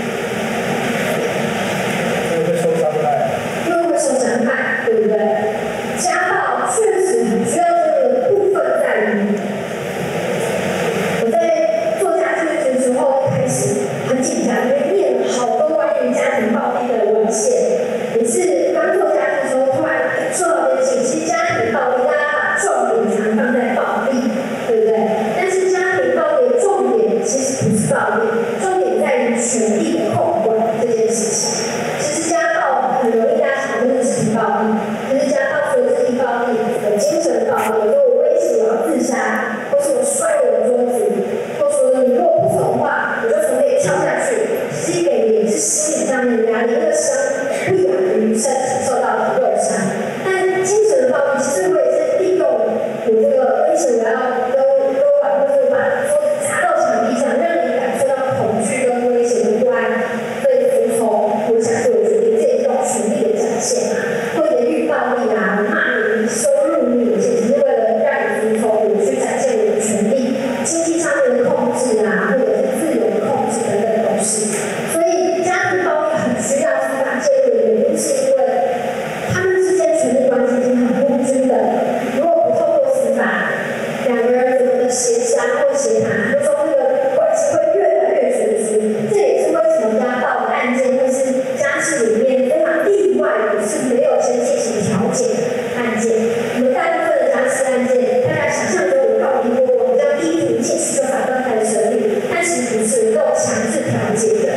因为会受伤害。 因为会受伤害，对不对？家暴确实很需要这个部分在于，我在做家事的时候开始很紧张，因为念了好多关于家庭暴力的文献，也是刚做家事的时候突然受到这些，其实家庭暴力大家把重点常放在暴力，对不对？但是家庭暴力的重点其实不是暴力，重点在于权力的控管这件事情。其实家暴很容易大家想到就是身体暴力，就是家暴除了身体暴力，有精神暴力，有时候我威胁我要自杀，或是我摔我的桌子，或说你如果不从话，我就从这里跳下去。其实给的也是心理上面的压力，那个伤不亚于身体受到的肉伤。但精神暴力，其实我也是利用我这个威胁我要勾完，或者把桌子砸到墙壁上，让你感受到恐惧跟威胁的不安，对服从我想做的决定，这也是一种权力的展现嘛。或言语暴力啊，骂你、羞辱你，其实是为了让你服从我去展现我的权利，经济上面的控制啊，或者是自由的控制等等都是。所以家庭暴力很需要司法介入的原因，是因为他们之间权力关系已经很不均等。如果不透过司法，两个人怎么的协商或协谈，就说那个关系会越来越悬殊。这也是为什么家暴的案件会是家事里面非常例外的，是没有先进行调解的案件。我们大部分的家事案件，大家想象中有暴力过，我们这样第一途进去就法官开始审理，但其实不是，都有强制调解的。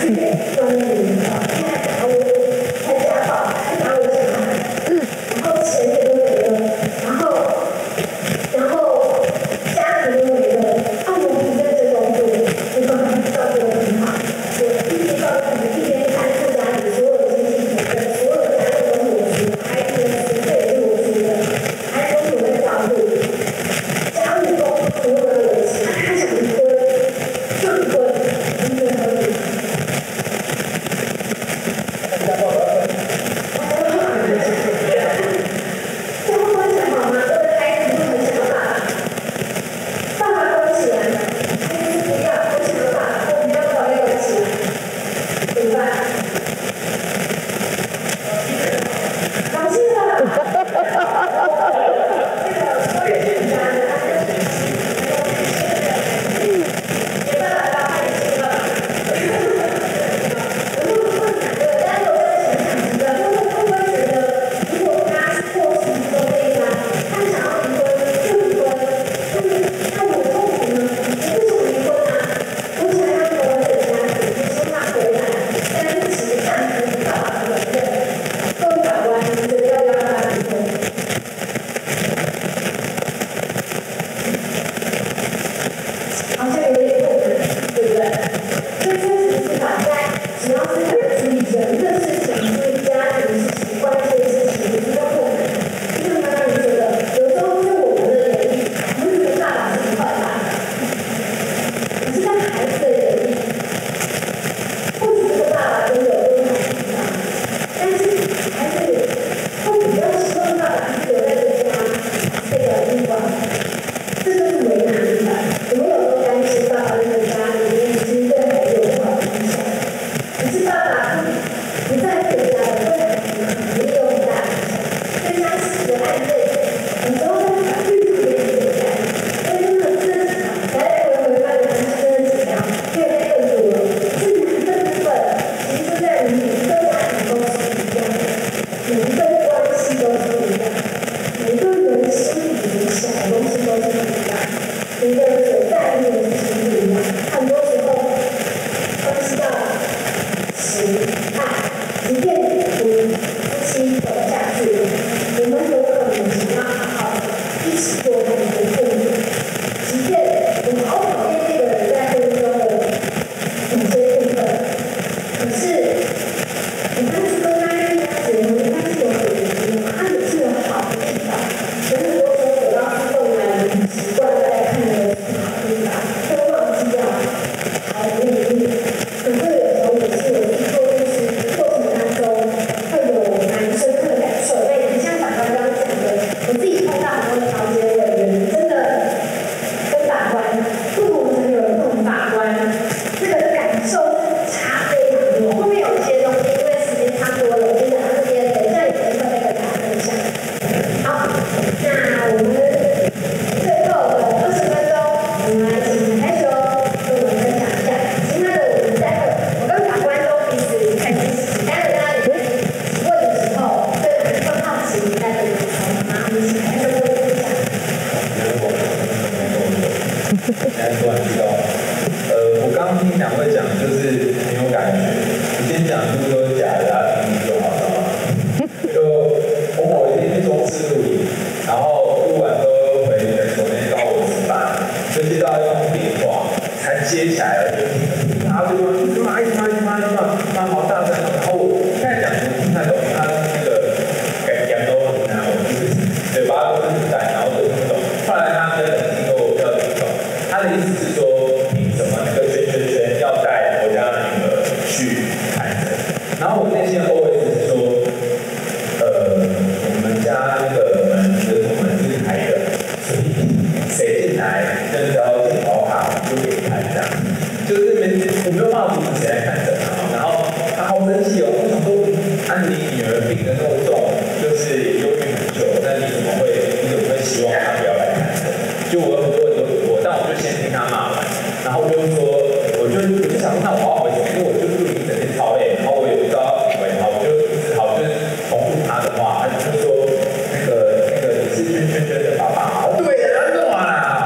是可以锻炼你的，现在打我，还家暴，还打我小孩，然后钱也都没了，然后家庭都没了，按我凭着这工作，我把他照顾得很好，我一边照顾一边看顾家里所有的经济成分，所有的家务都是我出，孩子的学费也是我出的，孩子都是我在照顾，家务都所有的我出，他想离婚就离婚，你觉得合理？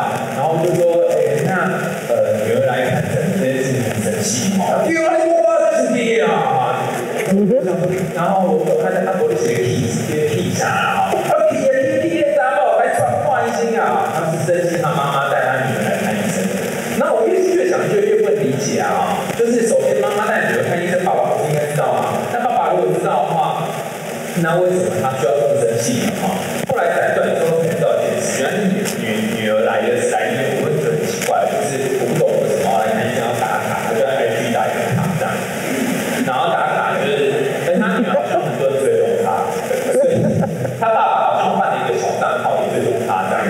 女儿来看诊这件事情很生气，丢了我然后我看到他玻璃鞋踢啥啊？踢啥不？还穿换心啊？他是真心他妈妈带他女儿来看医生。那我越想就越不理解啊！就是首先妈妈带女儿看医生，爸爸不是应该知道吗？那爸爸如果知道的话，那为什么他需要这么生气呢？后来诊断之后才知道一件事，原来是女儿来的来医院，我会觉得很奇怪，就是我不懂为什么来看医生要打卡，他就在 IG 打一个卡这样，然后打卡就是，但他女儿好像很多人追踪他，所以他爸爸好像换了一个小账号也追踪他这样，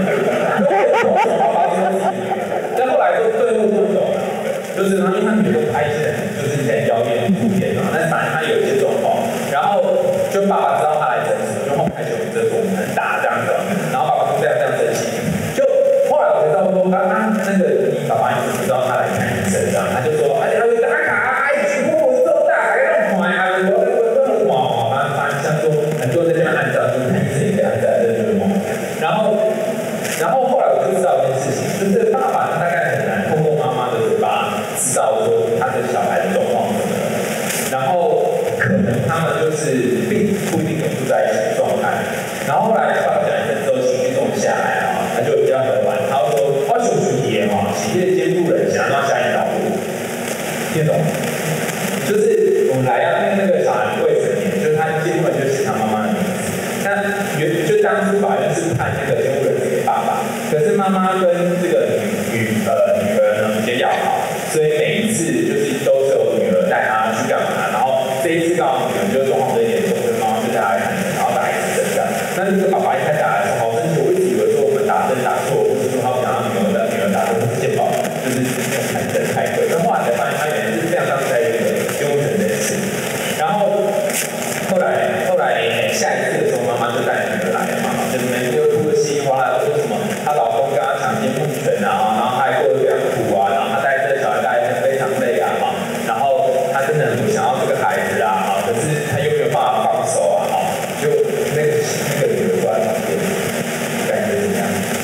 但后来都最后都不懂了，就是他因为他女儿都拍一些就是在妖艳图片嘛，但反正他有一些状况，然后就爸爸知道他来诊所，就后面开始有诊所我们打这样子，然后爸爸就这样生气，就后来我才知道说，那个你爸爸一直知道他来看医生这样，他就说，哎呀，我打卡，哎，去我做打卡，让我看，哎，我反正像说很多人在那边按照，就是看医生也可以按照，就是然后后来我就知道一件事情，就是爸爸大概很难通过妈妈的嘴巴知道说他的小孩的状况怎么了，然后可能他们就是并不一定有住在一起的状态，然后后来爸爸讲一阵之后情绪终于下来了，他就比较和缓，他说我求求你哈，企业监督人想要下一条路，听懂？就是我们来要那个小孩未成年，就是他监护人就写他妈妈的名字，那就当初法院是判那个监护人是给爸爸，可是妈妈跟这个女儿呢比较要好，所以每一次就是都是有女儿带她去干嘛，然后这一次刚好女儿就状况有点严重，所以妈妈就带她来看诊，然后打一次针这样。那这个爸爸一开始打的时候好生气，我一直以为说我们打针打错，或者说他不想让女儿打针是健保，就是用看诊开会，但后来才发现他原来是非常在意这个监护人这件事，然后后来下一次的时候，妈妈就带女儿来了嘛，就是每天就哭得稀里哗啦，说什么她老公跟她抢监护权啊，然后她还过得非常苦啊，然后她带这个小孩带得非常累啊，然后她真的很不想要这个孩子啊，可是她又没有办法放手啊，就那个女儿过来旁边，感觉怎么样？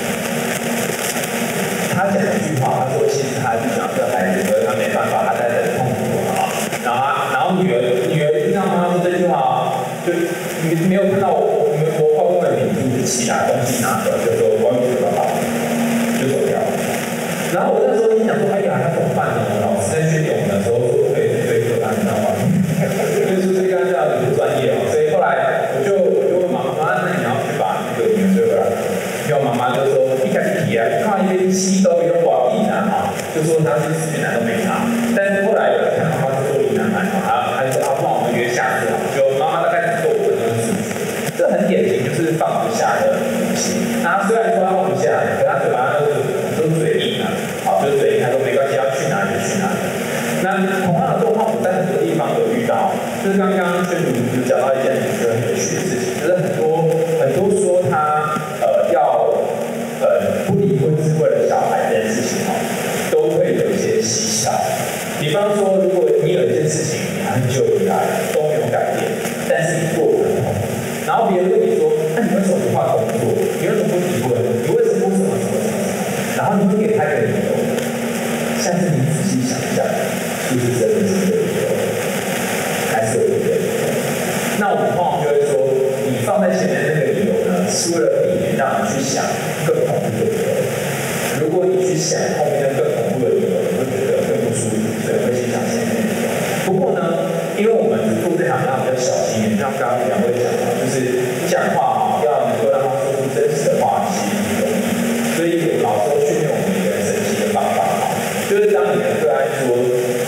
她讲一句话，她说其实她是想要这个孩子，可是她没办法，她带着很痛苦啊，然后女儿听到妈妈说这句话，就你没有看到我画公的名字，其他东西拿走，就说关于这个爸爸就走掉了。然后我那时候心想说，哎呀，那怎么办呢？老师在训练我们的时候说可以追课单，你知道吗？就是刚刚这样子不专业哦，所以后来我就问妈妈，那你要去把那个女儿追回来。然后妈妈就说，一开始提啊，看一边吸都有保定啊，就说他是4年来都没拿，但是后来有看妈妈是做云南来嘛，他就说不然我们约下次好，就妈妈大概只做5分钟的事情，这很典型就是放不下的母亲。那他虽然说他放不下，可他嘴巴上都是嘴硬啊，好，就是嘴硬，他说没关系，要去哪里就去哪里。那同样的状况，我在很多地方有遇到，就是刚刚宣主就讲到一件我觉得很有趣的事情，就是很多说他要不离婚是为了小孩这件事情都会有一些蹊跷。比方说，如果你有一件事情你很久以来都没有改变，但是你做得很好，然后别人问你说，那你为什么不换工作？你为什么不离婚？你为什么不什么？然后你会给他一个理由，下次你仔细想一下，是不是真的是这个理由，还是有别的理由？那我们通常就会说，你放在前面那个理由呢，是为了避免让你去想更恐怖的理由。如果你去想后面的更恐怖的理由，你会觉得更不舒服，所以会先想前面的理由。不过呢，因为我们做这行要比较小心一点，像刚刚2位讲的，就是讲话要能够让他说出真实的话，其实不容易。所以老师训练我们一个神奇的方法，就是当你的个案说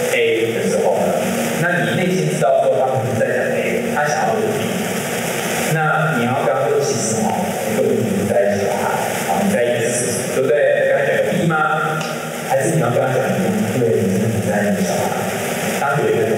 A 的时候呢，那你内心知道说他不是在讲 A， 他想要的是 B。那你要跟他说，其实你根本不是在一起的孩，你在一起，对不对？跟他讲个 B 吗？还是你要跟他讲对，你真的不在一起的小孩？他觉得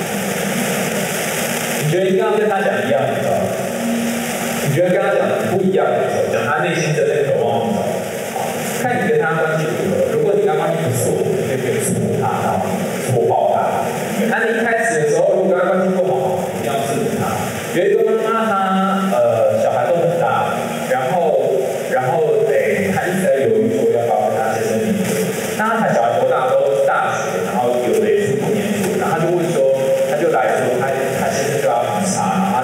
你觉得刚刚跟他讲一样的时候，你觉得跟他讲不一样的时候，讲他内心真的渴望的时候，看你跟他关系如何。如果你跟他关系不错，你可以戳他，戳爆他。那你一开始的时候，如果跟他关系不好，一定要制止他。有一个妈妈，小孩都很大，然后他一直在犹豫说要不要跟他先生离婚。那他小孩多大？都大学，然后有的也是不念书，然后他就问说，他就来说他先生就要自杀，然后他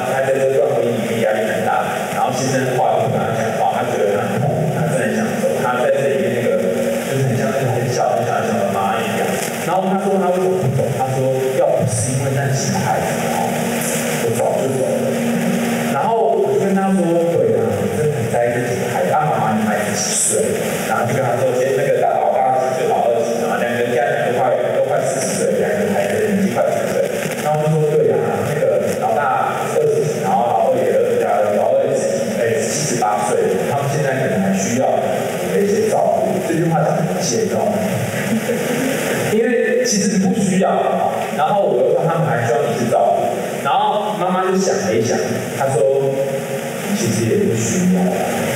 后我又说他们还需要你去照顾，然后妈妈就想了一想，她说其实也不需要。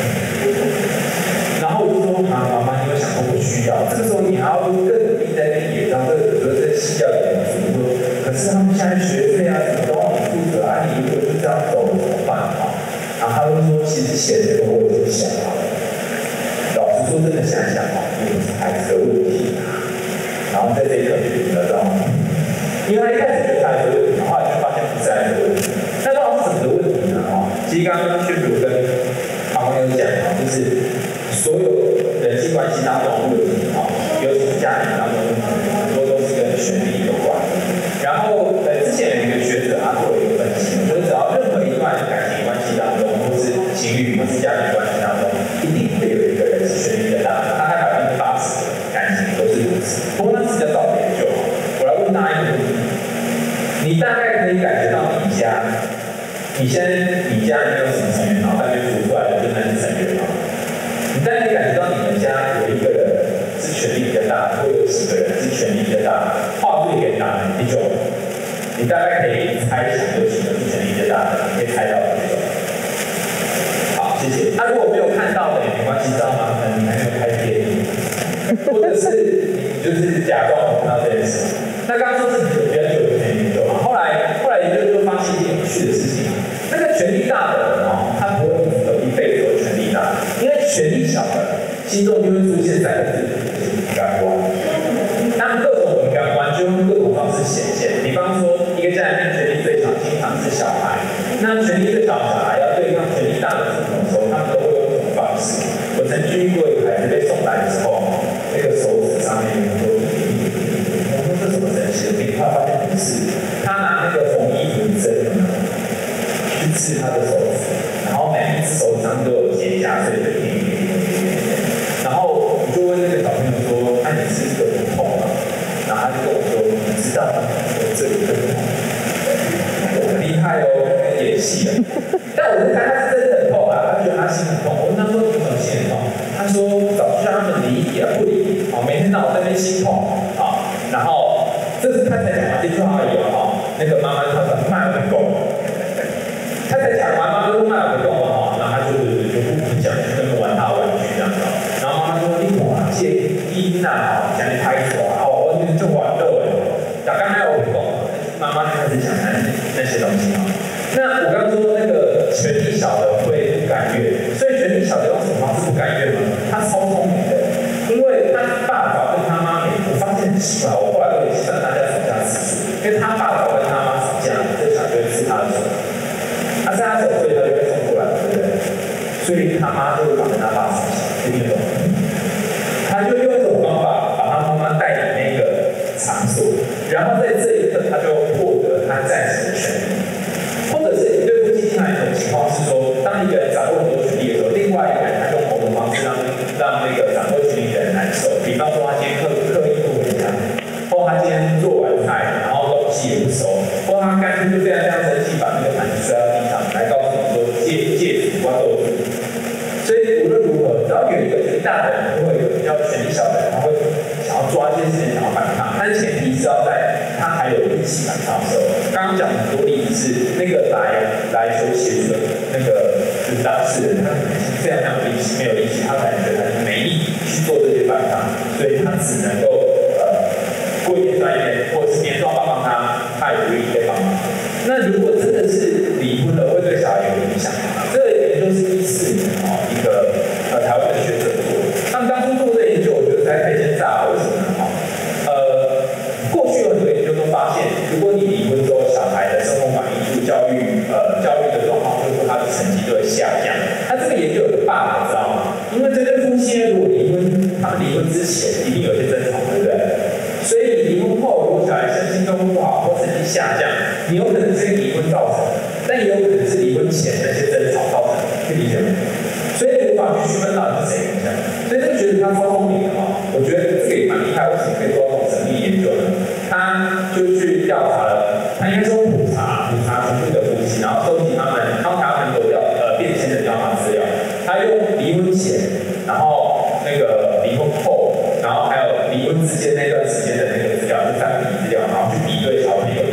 然后我就说妈妈，你有想过不需要？这个时候你还要更努力在那边演，然后这细教演出说，可是他们现在学费啊什么都要你负责啊，你如果就这样走了怎么办啊？然后他就说，其实钱这个我已经想好了。老实说，真的想一想啊，也不是孩子的问题啊。然后在这一刻就知道，因为他一开始觉得孩子的问题，后来就发现不是孩子的问题。那到底是什么的问题呢？其实刚刚宣主跟黄有讲就是所有人际关系当中的问题尤其是家庭当中的问题，很多都是跟权力有关。然后之前有一个学者他做了一个分析，就是只要任何一段感情关系当中，或是情侣或是家庭关系当中，一定会有一个人是权力的大的，大概80%的感情都是如此。不过那是比较早的研究。我来问大家一个问题：你大概可以感觉到你家里面有什么成员，然后那边浮出来的就是那些成员吗？你大概可以感觉到你们家有一个人是权力比较大的，或有几个人是权力比较大的，话术也可以打很久。你大概可以猜想有几个是权力比较大的，你可以猜到很久。好，谢谢。那如果没有看到的也没关系，知道吗？可能你还没有开电影，或者是你就是假装不看到这件事。那刚刚说是比较久以前研究嘛，后来研究就发现一件有趣的事情，那个权力大的人他不会一辈子都权力大，因为权力小的人心中就会出现3个字：敏感关。当各种敏感关就用各种方式显现，比方说一个家里面权力最小，经常是小孩，那权力最小的小孩要对抗权力大的父母的时候，他们都会用这种方式。我曾经遇过一个孩子被送来的时候，那个手指上面有很多我说这什么神奇的病？后来发现不是，他拿那个缝衣服的针去刺他的手指，然后每一只手指上都有结痂，所以就然后我就问那个小朋友说：“那你刺这个不痛吗？”然后他就跟我说：“你知道吗？我这里更痛。”很厉害哦，演戏的。但我就看他是真的很痛啊，他觉得他心很痛。我问他说：“你为什么心很痛？”他说：“早就让他们理解不理，每天到我这边心痛然后这是他才讲完这句话而已那个妈妈就说卖我够，他才讲完，妈妈就说卖我够然后他就不讲，就跟玩他的玩具这样子然后妈妈就说你哇，这音啊，讲你拍手我就玩乐大刚才我够，妈妈就开始讲那些东西那我刚说那个权力小的会不甘愿，所以权力小的用什么方式不甘愿呢？他超聪明的，因为他爸爸跟他妈我发现很奇怪，我后来都有计算大家吵架次数，因为他爸爸跟他妈吵架，这小孩就会刺他的手，他刺他手，所以他就会送过来，对不对？所以他妈就会把他爸吵醒，听得懂？他就用这种方法把他妈妈带离那个场所，然后在这一刻他就获得他暂时的权利。或者是对夫妻另外一种情况是说，当一个人掌握很多权利的时候，另外一个人他用某种方式让那个掌握权利的人难受。比方说他今天刻意不回家，或他今天做完菜，然后东西也不收，或他干脆就非常生气，把那个盘子摔到地上，来告诉你说借主关豆腐。所以无论如何，只要有一个权力大的人，或有比较权力小的人，他会想要抓一件事情，想要反抗，但是前提是要在他还有力气反抗的时候。刚刚讲很多例子是那个来求协助的那个就是当事人，他可能是非常有力气，没有力气，他感觉他没力去做这些反抗，所以他只能够过一点赚一点，或者是别人帮忙他也不愿意被帮忙。那如果真的是离婚了，会对小孩有影响吗？这个研究是2014年一个台湾的学者做的。他们当初做这个研究，我觉得实在太奸诈了。为什么呢？过去有很多研究都发现，如果你离婚之后，小孩的生活满意度、教育的状况，或者说他的成绩都会下降。那这个研究有个 bug， 知道吗？因为这对夫妻如果离婚，他们离婚之前一定有些争吵，对不对？所以离婚后，如果小孩身心都不好或成绩下降，你有可能是离婚造成的，但也有可能是离婚前那些争吵造成的，可以理解吗？所以无法去区分到底是谁影响。所以这个学者他超聪明的我觉得这个也蛮厉害。为什么可以做这种神秘研究呢？他就去调查了，他应该说普查全部的夫妻，然后收集他们很多变迁的调查资料。他用离婚前，然后那个离婚后，然后还有离婚之间那段时间的那个资料，就3笔资料，然后去比对小朋友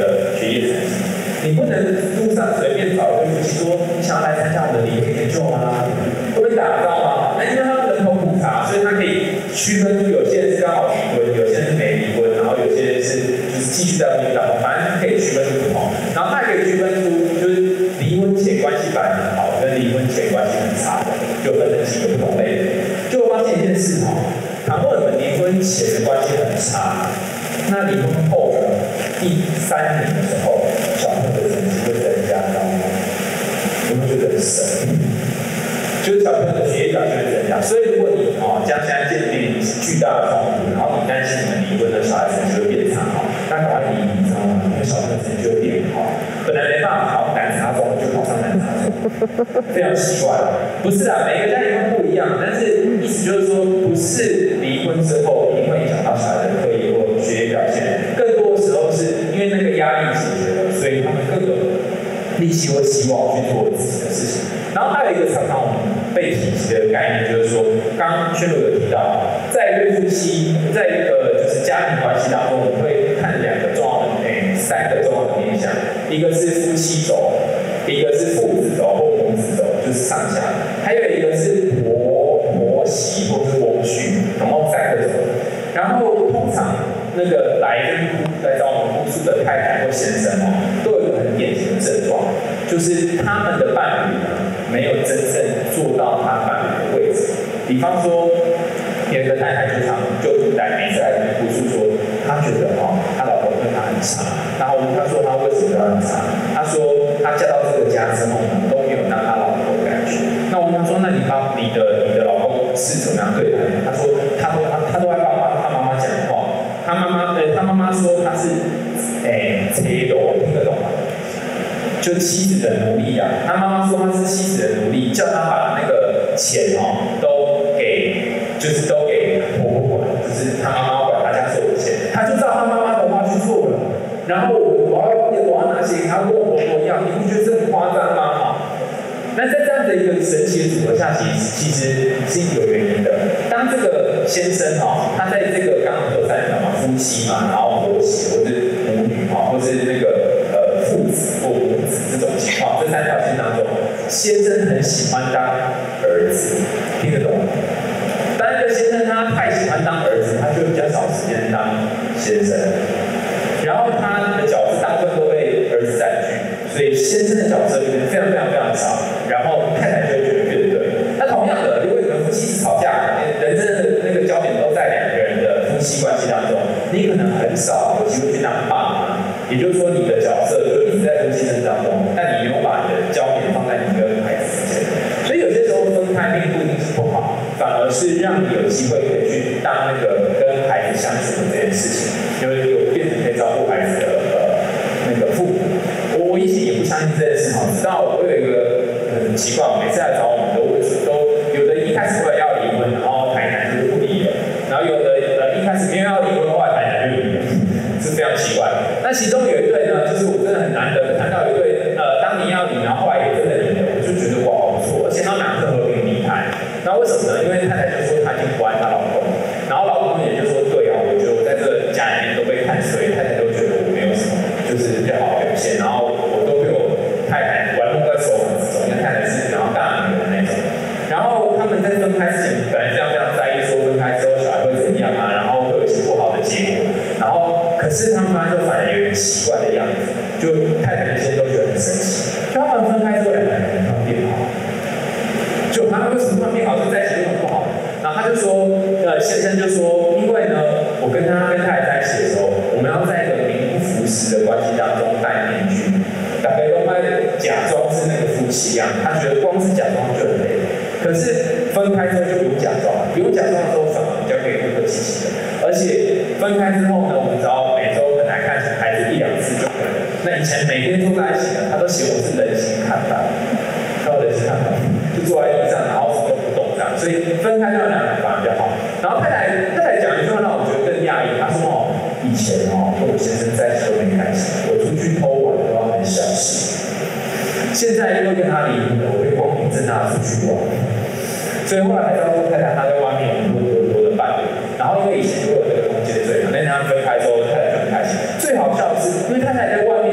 你不能路上随便找一对夫妻说你想要来参加我的离婚研究吗？会被打到吗？那因为他们人口普查，所以他可以区分出有些人是刚好离婚，有些人是没离婚，然后有些人是就是继续在婚姻当中，反正可以区分出不同。然后他还可以区分出就是离婚前关系本来很好，跟离婚前关系很差的，就分成几个不同类别。就我发现一件事倘若你们离婚前的关系很差，那离婚后的第3年的时候，小朋友的成绩会增加到，有没有觉得很神秘？就是小朋友的学业表现会增加。所以如果你将现在建立巨大的冲突，然后你担心你们离婚的小孩成绩会变差那赶快离，你知道吗？因为小朋友成绩就会变好，本来没办法考南查中，就考上南查中，非常奇怪。不是啊，每个家庭都不一样，但是意思就是说，不是离婚之后一定会影响到小孩的课业或学业表现，更多的时候是因为那个压力解决了，所以他们更有力气或希望去做自己的事情。然后还有一个常常我们被提及的概念，就是说，刚刚宣鲁有提到，在一对夫妻，在一个就是家庭关系当中，我们会看3个重要的面向，一个是夫妻轴，一个是父子轴或母子轴，就是上下，还有一个是婆媳或是翁婿，然后3个轴。然后通常那个来找我们哭诉的太太或先生都有一个很典型的症状，就是他们的伴侣没有真正做到他伴侣的位置。比方说，有一个太太就每次来跟哭诉说，她觉得她老公对她很差，然后我问她说她为什么对她很差，她说她嫁到这个家之后都没有让她老公的感觉。那我问她说，那你的老公是怎么样对她？她说他都在帮她妈妈讲话，她妈妈说她是切罗，听得懂吗？就妻子的奴隶啊，她妈妈说她是妻子的奴隶，叫她把那个钱都给婆婆管，就是她妈妈管她家所有的钱，她就照她妈妈的话去做了。然后我要拿钱给她跟我婆婆要，你不觉得这很夸张吗？那在这样的一个神奇的组合下，其实是有原因的。当这个先生他在这个刚刚有3条嘛，夫妻嘛，然后婆媳或是母女或是那个父子或母子这种情况，这3条线当中，先生很喜欢当儿子，听得懂吗？当一个先生他太喜欢当儿子，他就比较少时间当先生，然后他的角色大部分都被儿子占据，所以先生的角色变得非常非常非常少，然后太太就会觉得对不对？那同样的，如果你们夫妻吵架，人生的那个焦点都在2个人的夫妻关系当中，你可能很少有机会去当爸妈，也就是说你的角色就一直在夫妻生当中，但你没有把你的焦点放在你跟孩子之间，所以有些时候分开并不一定是不好，反而是让你有机会可以去当那个跟孩子相处的这件事情，因为有变成可以照顾孩子的那个父母。我以前也不相信这件事直到我有一个很奇怪，每次来找我们都有的一开始为了要离婚，然后台南就是不离了，然后有的一开始没有要离婚，后来台南就离了，是非常奇怪。那其中有一对呢，就是我真的很难得看到一对当年要离，然后后来也真的离了，我就觉得哇不错，而且他们2个和平离开。那为什么呢？因为太太就说她已经不爱她老公，然后老公也就说对我觉得我在这个家里面都被看衰，太太都觉得我没有什么，就是比较好表现，然后我都被我太太玩弄在手掌之中，因为太太是然后大女人那种。然后他们在分开之前本来非常非常在意说分开之后小孩会怎样然后会有一些不好的结果，然后可是他们发现就反而有点奇怪的样子，就太太那些都觉得很神奇，就他们分开之后2个人突然变好。就他们为什么突然变好，就在一起就很不好？然后他就说，先生就说，因为呢，我跟太太在一起的时候，我们要在一个名不符实的关系当中戴面具，大家都在假装是那个夫妻一样，他觉得光是假装就很累。可是分开之后就不用假装了，不用假装的时候反而比较可以客客气气的，而且分开之后呢，我们只要每周可能来看孩子1-2次就可以了。那以前每天都在一起的，他都嫌我是人形看板，看我人形看板。就坐在地上，然后什么都不动这样，所以分开让2个人反而比较好。然后太太讲一句话让我觉得更讶异，她说以前跟我先生在一起都没开心，我出去偷玩都要很小心。现在因为跟他离婚了，我可以光明正大的出去玩。所以后来才知道说太太她在外面有很多的伴侣，然后因为以前就有这个空间罪嘛，那他们分开之后，太太就很开心。最好笑的是，因为太太在外面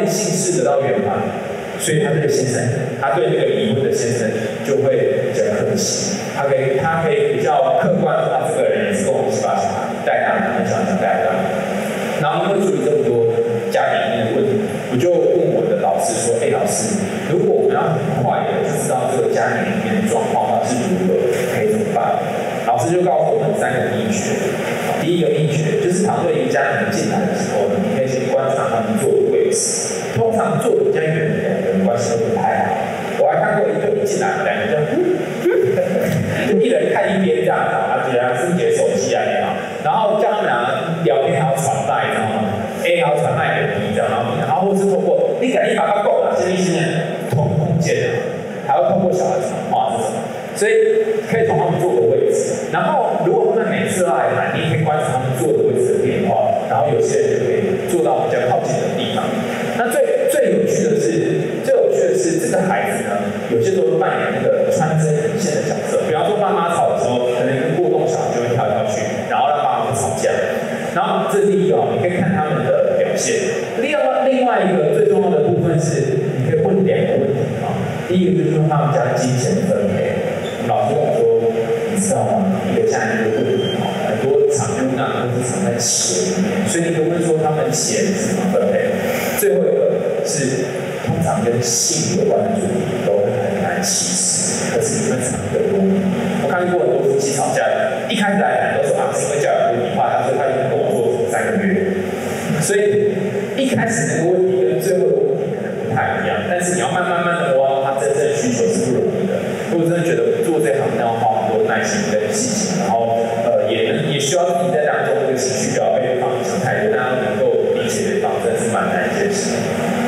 面姓氏得到圆满，所以他对先生，他对那个离婚的先生就会比较客气，他可以比较客观说，他这个人也是跟我一起把小孩带大的，很想带大的。然后因为处理这么多家庭里面的问题，我就问我的老师说：“老师，如果我们要很快的就知道这个家庭里面的状况是如何，可以怎么办？”老师就告诉我们3个秘诀。第一个秘诀就是，倘若一个家庭进来的时候，你可以先观察他们坐的位置。通常坐的比较远的2个人关系都不太好。我还看过一对一进来的2个这样，就一人看一边这样子，他觉得是接手机啊那样，然后叫他们俩聊天还要传带，你知道吗？A 还要传带给 B 这样，然后或是透过你赶紧把它够了，现在同空间啊，还要透过小孩传话这种，所以可以从他们坐的位置。然后如果他们每次来谈，你也可以观察他们坐的位置的变化，然后有些人就可以坐到比较靠近的地方。那最有趣的是，这个孩子呢，有些时候扮演那个穿针引线的角色。比方说妈妈吵的时候，可能跟过动小孩就会跳去，然后让爸妈不吵架。然后这是第一个，你可以看他们的表现。另外一个最重要的部分是，你可以问2个问题啊。第一个就是说他们家金钱分配。老师跟我说，你知道吗？一个家庭的问题很多藏污纳都是藏在钱里面，所以你可以问说他们钱是怎么分配。最后一个是，通常跟性有关的主题都很难启齿，可是你们藏得多。我看过很多夫妻吵架，一开始来谈都说是因为教养问题，后来他说他已经跟我做3个月，所以一开始那个问题跟最后的问题可能不太一样，但是你要慢慢的挖到他真正的需求是不容易的。我真的觉得做这行要花很多耐心跟细心，然后也需要自己在当中这个情绪不要被对方影响太多，大家能够理解对方，真的是蛮难一件事。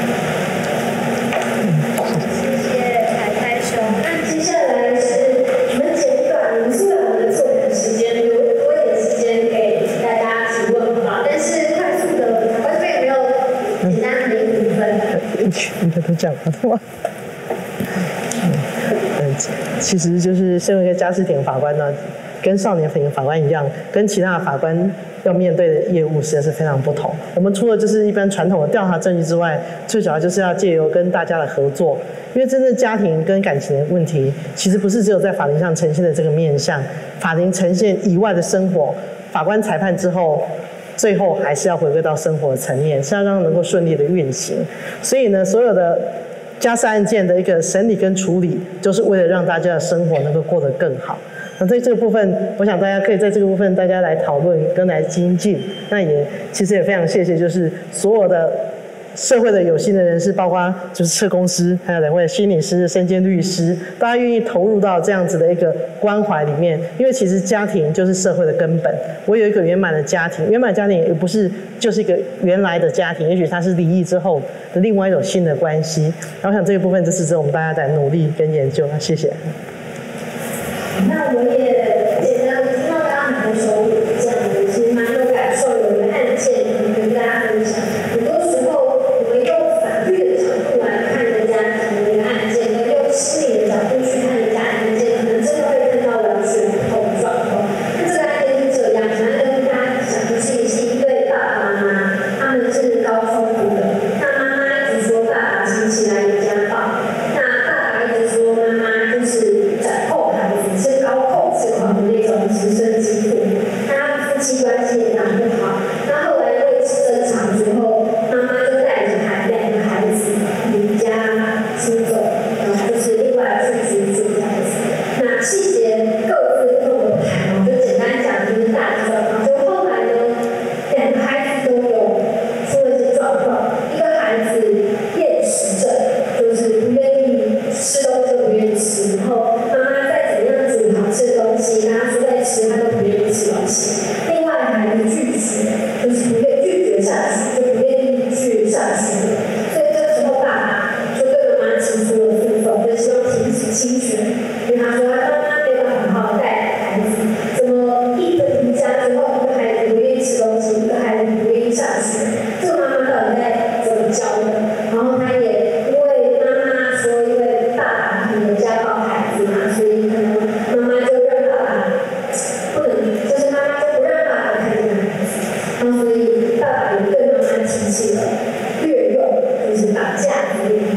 你都讲了的吗？其实就是身为一个家事庭法官呢，跟少年庭法官一样，跟其他的法官要面对的业务实在是非常不同。我们除了就是一般传统的调查证据之外，最主要就是要借由跟大家的合作，因为真正家庭跟感情的问题，其实不是只有在法庭上呈现的这个面向，法庭呈现以外的生活，法官裁判之后。最后还是要回归到生活层面，是要让能够顺利的运行。所以呢，所有的家事案件的一个审理跟处理，就是为了让大家的生活能够过得更好。那在这个部分，我想大家可以在这个部分大家来讨论跟来精进。那其实也非常谢谢，就是所有的社会的有心的人士，包括就是社工师，还有2位心理师、身兼律师，大家愿意投入到这样子的一个关怀里面，因为其实家庭就是社会的根本。我有一个圆满的家庭，圆满家庭也不是就是一个原来的家庭，也许它是离异之后的另外一种新的关系。然后我想这个部分就是值得我们大家在努力跟研究。谢谢。 那我也简单的听到大家很多手语这样子，其实蛮有感受，有一个案件跟大家分享。很多时候我们用法律的角度来看一个家庭的一个案件，跟用心理的角度去看一个家庭案件，可能真的会看到完全不同的状况。那这个案件是这样，想要跟大家讲的是一对爸爸妈妈，他们是高冲突的。那妈妈一直说爸爸长期来有家暴，那爸爸一直说妈妈就是掌控孩子，是高控制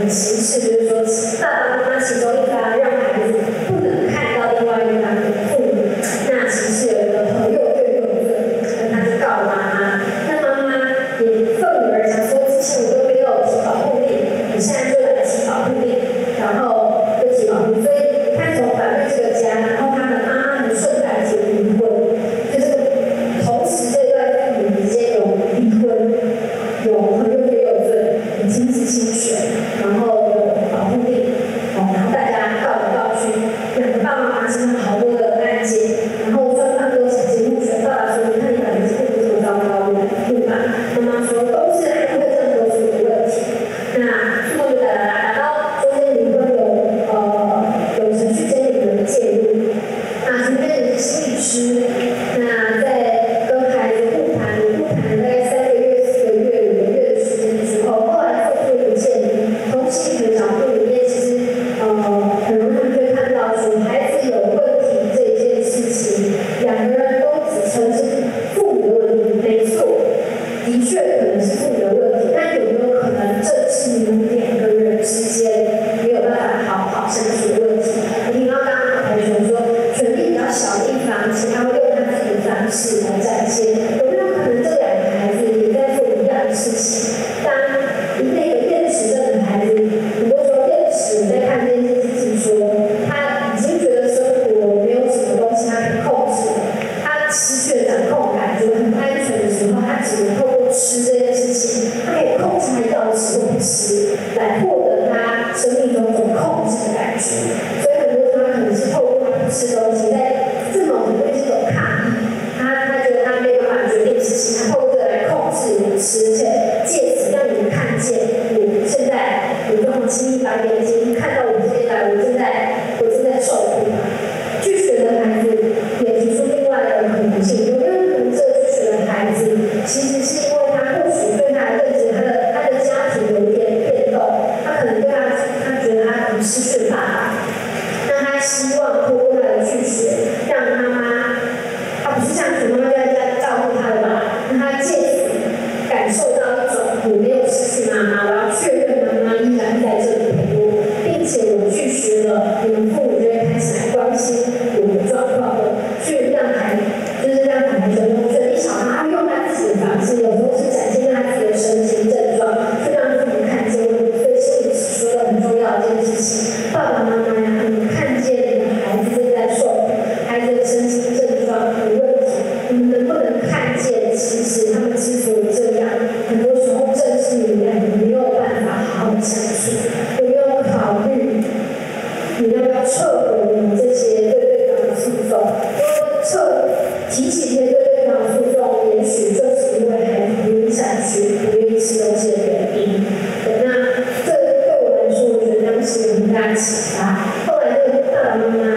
形式，就是说爸爸妈妈其中一方让孩子不能看到另外一方的父母，那其实有一个朋友对有罪，他就告妈妈，那妈妈也愤而想说，之前我都没有提保护令，你现在就来提保护令，然后就提保护令，所以他从反对这个家，然后他们妈妈很顺带结离婚，就是同时这段父母之间有离婚，有朋友对有罪，有经济侵权，然后有保护令，然后大家告来告去，两个爸爸妈妈身上好多的案件，然后双方都想结婚权，爸爸说你看你把你父母这么糟糕，我来不吧？妈妈说都是还会这样都是有问题，那最后就打到中间离婚有程序监理人介入，那程序监理是心理师，那在跟孩子互谈大概3个月、4个月、5个月的时间之后，后来做出一个建议，从心理的角度里面，其实很容易他们就会看到说孩子有问题这一件事情，两个人都只称是父母的问题，没错，的确可能是父母的问题，但有没有可能这是你们两个人之间没有办法好好相处的问题？你听到刚刚同学说，权力比较小的一方，其实他会用他自己的方式来展现，有没有可能这两个孩子也在做一样的事情？当那个厌食症的孩子，很多时候厌食在看这件事情说，他已经觉得生活没有什么东西他可以控制了，他失去了掌控感，觉得很不安全的时候，他只能透过吃这件事情，他可以控制他要吃或不吃，来获得他生命中一种控制的感觉。所以很多时候他可能是透过他不吃东西，在这种很多是一种抗议，他觉得他没有办法决定事情，他透过这个来控制我吃，而且借此让你们看见我现在有这么轻易把眼睛看到我这边来，我正在受苦。拒绝的孩子也提出另外的可能性，有没有可能这个拒绝的孩子其实是因为他或许对他的认知，他的家庭有一点变动，他可能对他觉得他可能失去了爸爸，那他希望透过他的拒绝，让妈妈，他不是像主妈妈在家照顾他的嘛，让他借此感受到一种我没有失去妈妈，我要确认妈妈依然在这里陪我，并且我拒绝了，你们父母就会开始来关心我的状况了，去让孩子用权力小他用他自己的方式，有时候是展现他自己的身心症状，去让父母看见。所以心理师说的很重要的一件事情，爸爸妈妈呀，你们看见你的孩子正在受苦，孩子的身心症状有问题，你们能不能看见，其实他们之所以这样，很多时候正是你们两个没有办法好好的相处。有没有考虑你要不要撤回你们这些对方的诉讼？提起这些对方的诉讼，也许就是因为孩子不愿意下去、不愿意吃东西的原因。那这对我来说，我觉得当时有很大的启发。后来这个爸爸妈妈，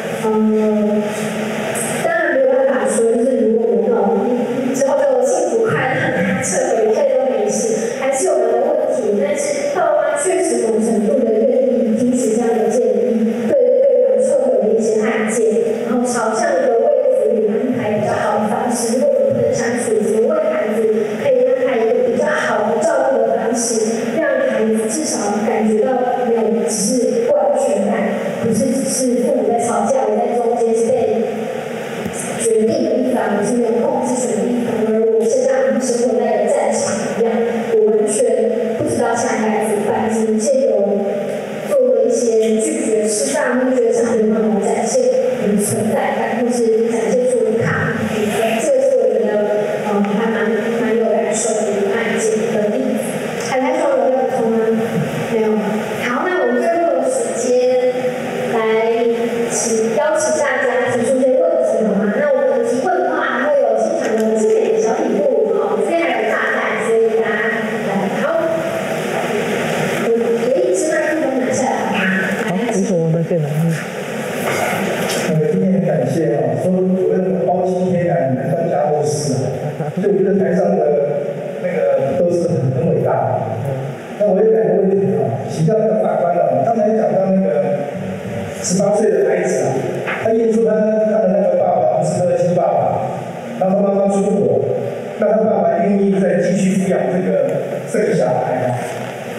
当然没有办法说，就是如果我弄之后就幸福快乐，撤回退都没事，还是有很多问题。但是爸爸妈妈确实某程度的愿意听取这样的建议，对方撤回的一些案件，然后朝向一个为子女安排比较好的方式，如果我们的相处，怎么为孩子可以安排一个比较好的照顾的方式，让孩子至少感觉到没有只是不安全感，不是只是父母在吵架，我在中间是被决定的一方，我是没有控制权的一方，而我现在好像生活在一个战场一样，我完全不知道下一代怎么办，只能借由做了一些拒绝吃饭或拒绝上学的方法展现你的存在感，或是展现出抗议。这个是我觉得还蛮有感受的一个案件的例子。海苔说有要补充吗？没有。好，那我们最后的时间来邀请大家提出一些问题，好吗？那我们提问的话，还会有现场的精美的小礼物哦，这边还有大袋，所以大家来好。一支麦克风拿下来好吗？ 好，为什么我们可以拿？ 今天很感谢说主任包青天啊，你们专家卧室啊，所以我觉得台上的那个都是很伟大的。那我有两个问题请教那个法官刚才讲到那个18岁的孩子他验出他的那个爸爸不是他的亲爸爸，然后妈妈出国，那他爸爸愿意再继续抚养这个小孩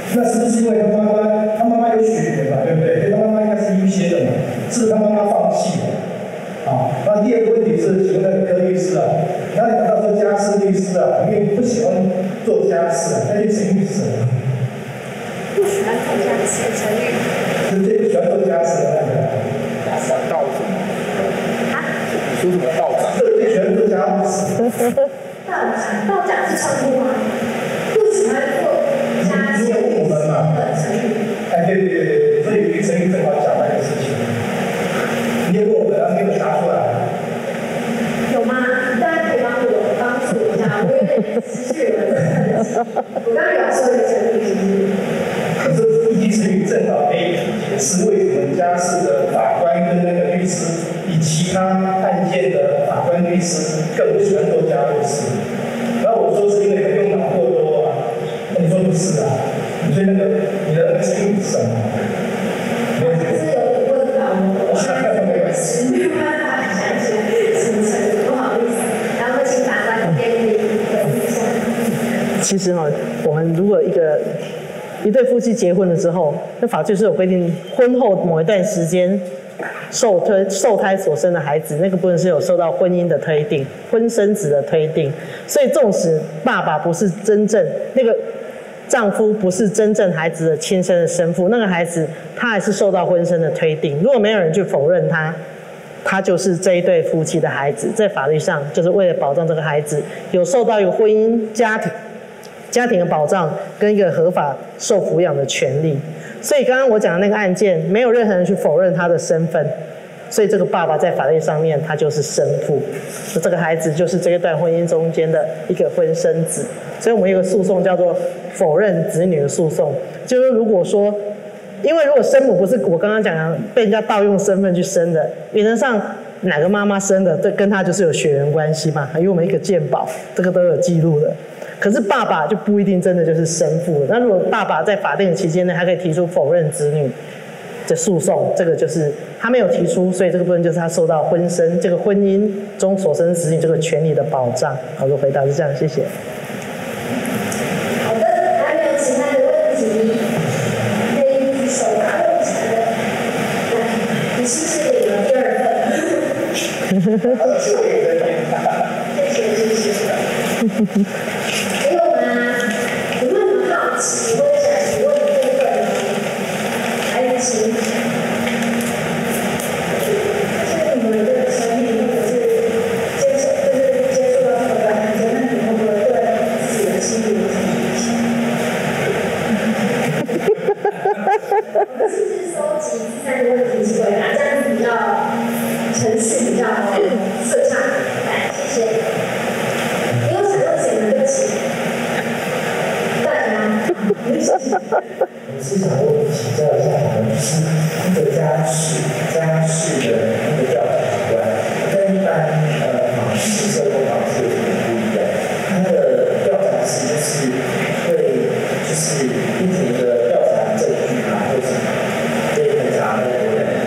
那是不是因为他妈妈有血缘嘛，对不对？所以他妈妈应该是优先的嘛，是不是他妈妈放弃了？啊，那第二个问题是，请问那个柯律师啊，那你到说家事律师啊，因为不喜欢做家事啊，那就成语是什么？ 不喜欢做家事的成语。 是最不喜欢做家事的那个。 道什么？ 啊？ 你说什么道长？ 最喜欢做家事。 道长是称呼吗？不喜欢做家事的成语。 哎，对，所以有一个成语正好讲那个事情。你也问我们，没有答出来。 有吗？大家可以帮助我一下，我有点失去了这个痕迹。我刚刚有说一个成语， 可是一级成语正好可以解释为什么家事的法官跟那个律师，比其他案件的法官律师更不喜欢做家务事。然后我说是因为他用脑过多啊，那你说不是啊？你说你的成语是什么？ 还是有点问到我，现在这个是没有办法想起来什么成语，不好意思。然后请法官这边可以回应一下。 其实我们如果一对夫妻结婚的时候，那法律是有规定，婚后某一段时间受胎所生的孩子，那个部分是有受到婚姻的推定，婚生子的推定。所以纵使爸爸不是真正那个丈夫不是真正孩子的亲生的生父，那个孩子他还是受到婚生的推定。如果没有人去否认他就是这一对夫妻的孩子，在法律上就是为了保障这个孩子有受到一个婚姻家庭的保障跟一个合法受抚养的权利。所以刚刚我讲的那个案件，没有任何人去否认他的身份，所以这个爸爸在法律上面他就是生父，这个孩子就是这一段婚姻中间的一个婚生子。所以我们有一个诉讼叫做否认子女的诉讼，就是如果说，因为如果生母不是我刚刚讲的被人家盗用身份去生的，原则上哪个妈妈生的，对，跟他就是有血缘关系嘛，因为我们一个健保，这个都有记录的。可是爸爸就不一定真的就是生父了。那如果爸爸在法定期间内还可以提出否认子女的诉讼，这个就是他没有提出，所以这个部分就是他受到这个婚姻中所生子女这个权利的保障。好的回答是这样，谢谢。 好的，还有没有其他的问题？可以举手拿问题的。来，你是不是领了第二份？谢谢。还有吗？有没有什么好奇或者想提问的部分呢？来，请。是你们的生命，或者是接触到这个案件，那你会不会对自己的心理有什么影响？我们是收集3个问题一起回答，这样子比较程序比较顺畅。来，谢谢。你有想问谁吗？对不起。大家， 我是想请教一下我们是那个家事的那个调查官，跟一般法事社工法事有什么不一样？他的调查师就是会就是不停的调查证据啊，或什么，所以很查那个人。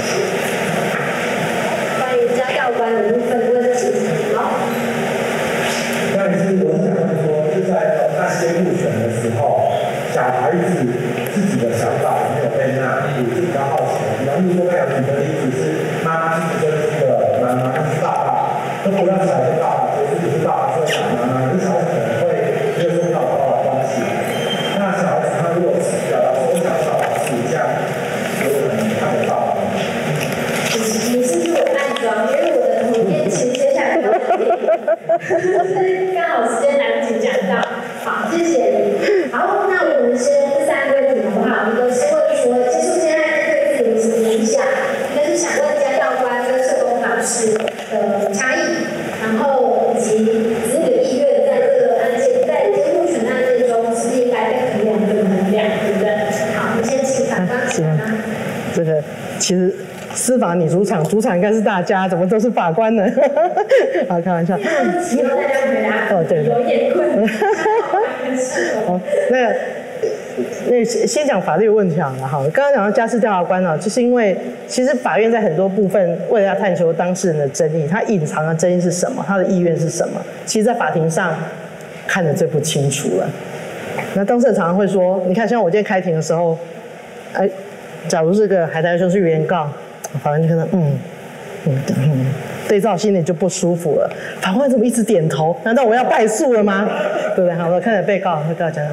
关于家教官的部分问题，好。 那也是我很想问说，就在那些入选的时候，小孩子自己的想法有没有被纳入？是比较好奇的。比方说，刚才举的例子是妈妈自己跟这个妈妈是爸爸，都不让小孩是爸爸，所以自己是爸爸，所以喊妈妈，可是小孩子可能会没有说到爸爸关系。那小孩子他如果表达说我想爸爸是这样，有可能他的爸爸。 你是不是我暗装？因为我的头边其实接下来都有点，就是刚好时间来不及讲到。好，谢谢你。好，那我们先3个问题好不好？一个是问说接触现在对自己有什么影响？一个是想问家教官跟社工法师的差异，然后以及子女的意愿在这个案件，在监护权案件中是不是应该被衡量对不对？好，我们先请法官讲啊。 这个其实司法你主场应该是大家，怎么都是法官呢？好，开玩笑。 希望大家回答哦，对， 有一点困难。 好，那先讲法律问题好了哈。刚刚讲到家事调查官啊，就是因为其实法院在很多部分为了要探求当事人的争议，他隐藏的争议是什么，他的意愿是什么，其实在法庭上看得最不清楚了。 那当事人常常会说，你看像我今天开庭的时候，哎，假如这个海苔兄是原告，法官就看到对照心里就不舒服了。法官怎么一直点头？难道我要败诉了吗？对不对？好，我看着被告，被告讲，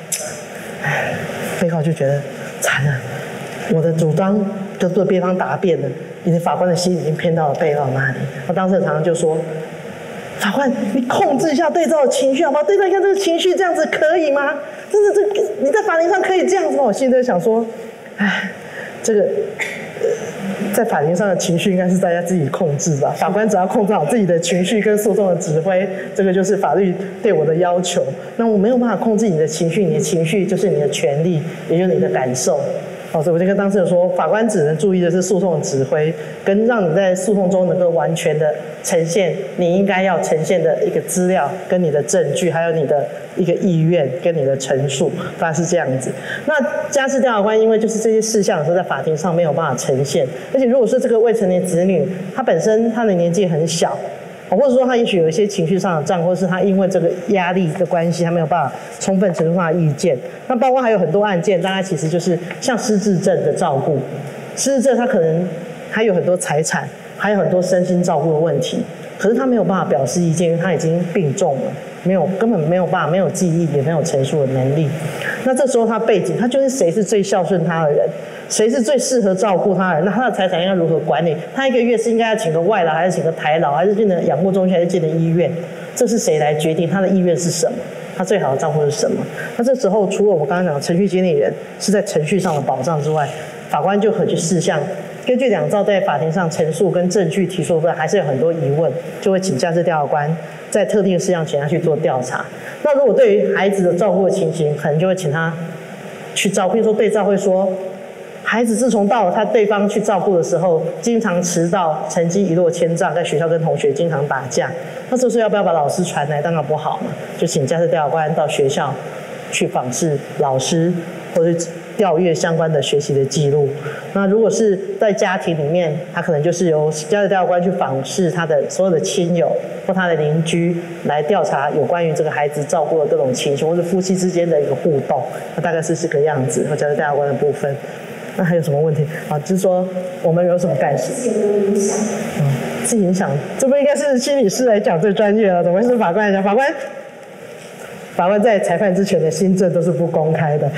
被告就觉得惨了，我的主张就对辩方答辩了，因为法官的心已经偏到了被告那里。那当事人常常就说，法官，你控制一下对照的情绪好不好？对照一下这个情绪，这样子可以吗？真的，你在法庭上可以这样子吗？我心里在想说，这个。在法庭上的情绪应该是大家自己控制吧，法官只要控制好自己的情绪跟诉讼的指挥，这个就是法律对我的要求。那我没有办法控制你的情绪，你的情绪就是你的权利，也就是你的感受。所以我就跟当事人说，法官只能注意的是诉讼的指挥，跟让你在诉讼中能够完全的呈现你应该要呈现的一个资料，跟你的证据，还有你的一个意愿跟你的陈述，大概是这样子。那家事调查官因为就是这些事项有时候在法庭上没有办法呈现，而且如果是这个未成年子女，他本身他的年纪很小。或者说他也许有一些情绪上的障碍，或是他因为这个压力的关系，他没有办法充分陈述他的意见。那包括还有很多案件，大概其实就是像失智症的照顾，失智症他可能还有很多财产，还有很多身心照顾的问题，可是他没有办法表示意见，因为他已经病重了，根本没有办法，没有记忆，也没有陈述的能力。那这时候他背景，他就是谁是最孝顺他的人，谁是最适合照顾他的人，那他的财产应该如何管理？他一个月是应该要请个外劳，还是请个台劳，还是进的养护中心，还是进的医院？这是谁来决定？他的意愿是什么？他最好的照顾是什么？那这时候除了我们刚刚讲的程序经理人是在程序上的保障之外，法官就可去事项根据两造在法庭上陈述跟证据提出的部分，还是有很多疑问，就会请家事调查官在特定的事项请他去做调查。那如果对于孩子的照顾的情形，可能就会请他去照顾，比如说对照会说，孩子自从到了他对方去照顾的时候，经常迟到，成绩一落千丈，在学校跟同学经常打架。那这时候要不要把老师传来？当然不好嘛，就请家事调查官到学校去访视老师，或者调阅相关的学习的记录。那如果是在家庭里面，他可能就是由家事调查官去访视他的所有的亲友或他的邻居，来调查有关于这个孩子照顾的各种情形，或是夫妻之间的一个互动。那大概是这个样子，和家事调查官的部分。那还有什么问题啊？就是说我们有什么感受？ 自己有影响。 自己影响，这不应该是心理师来讲最专业了，怎么会是法官来讲？法官在裁判之前的心证都是不公开的。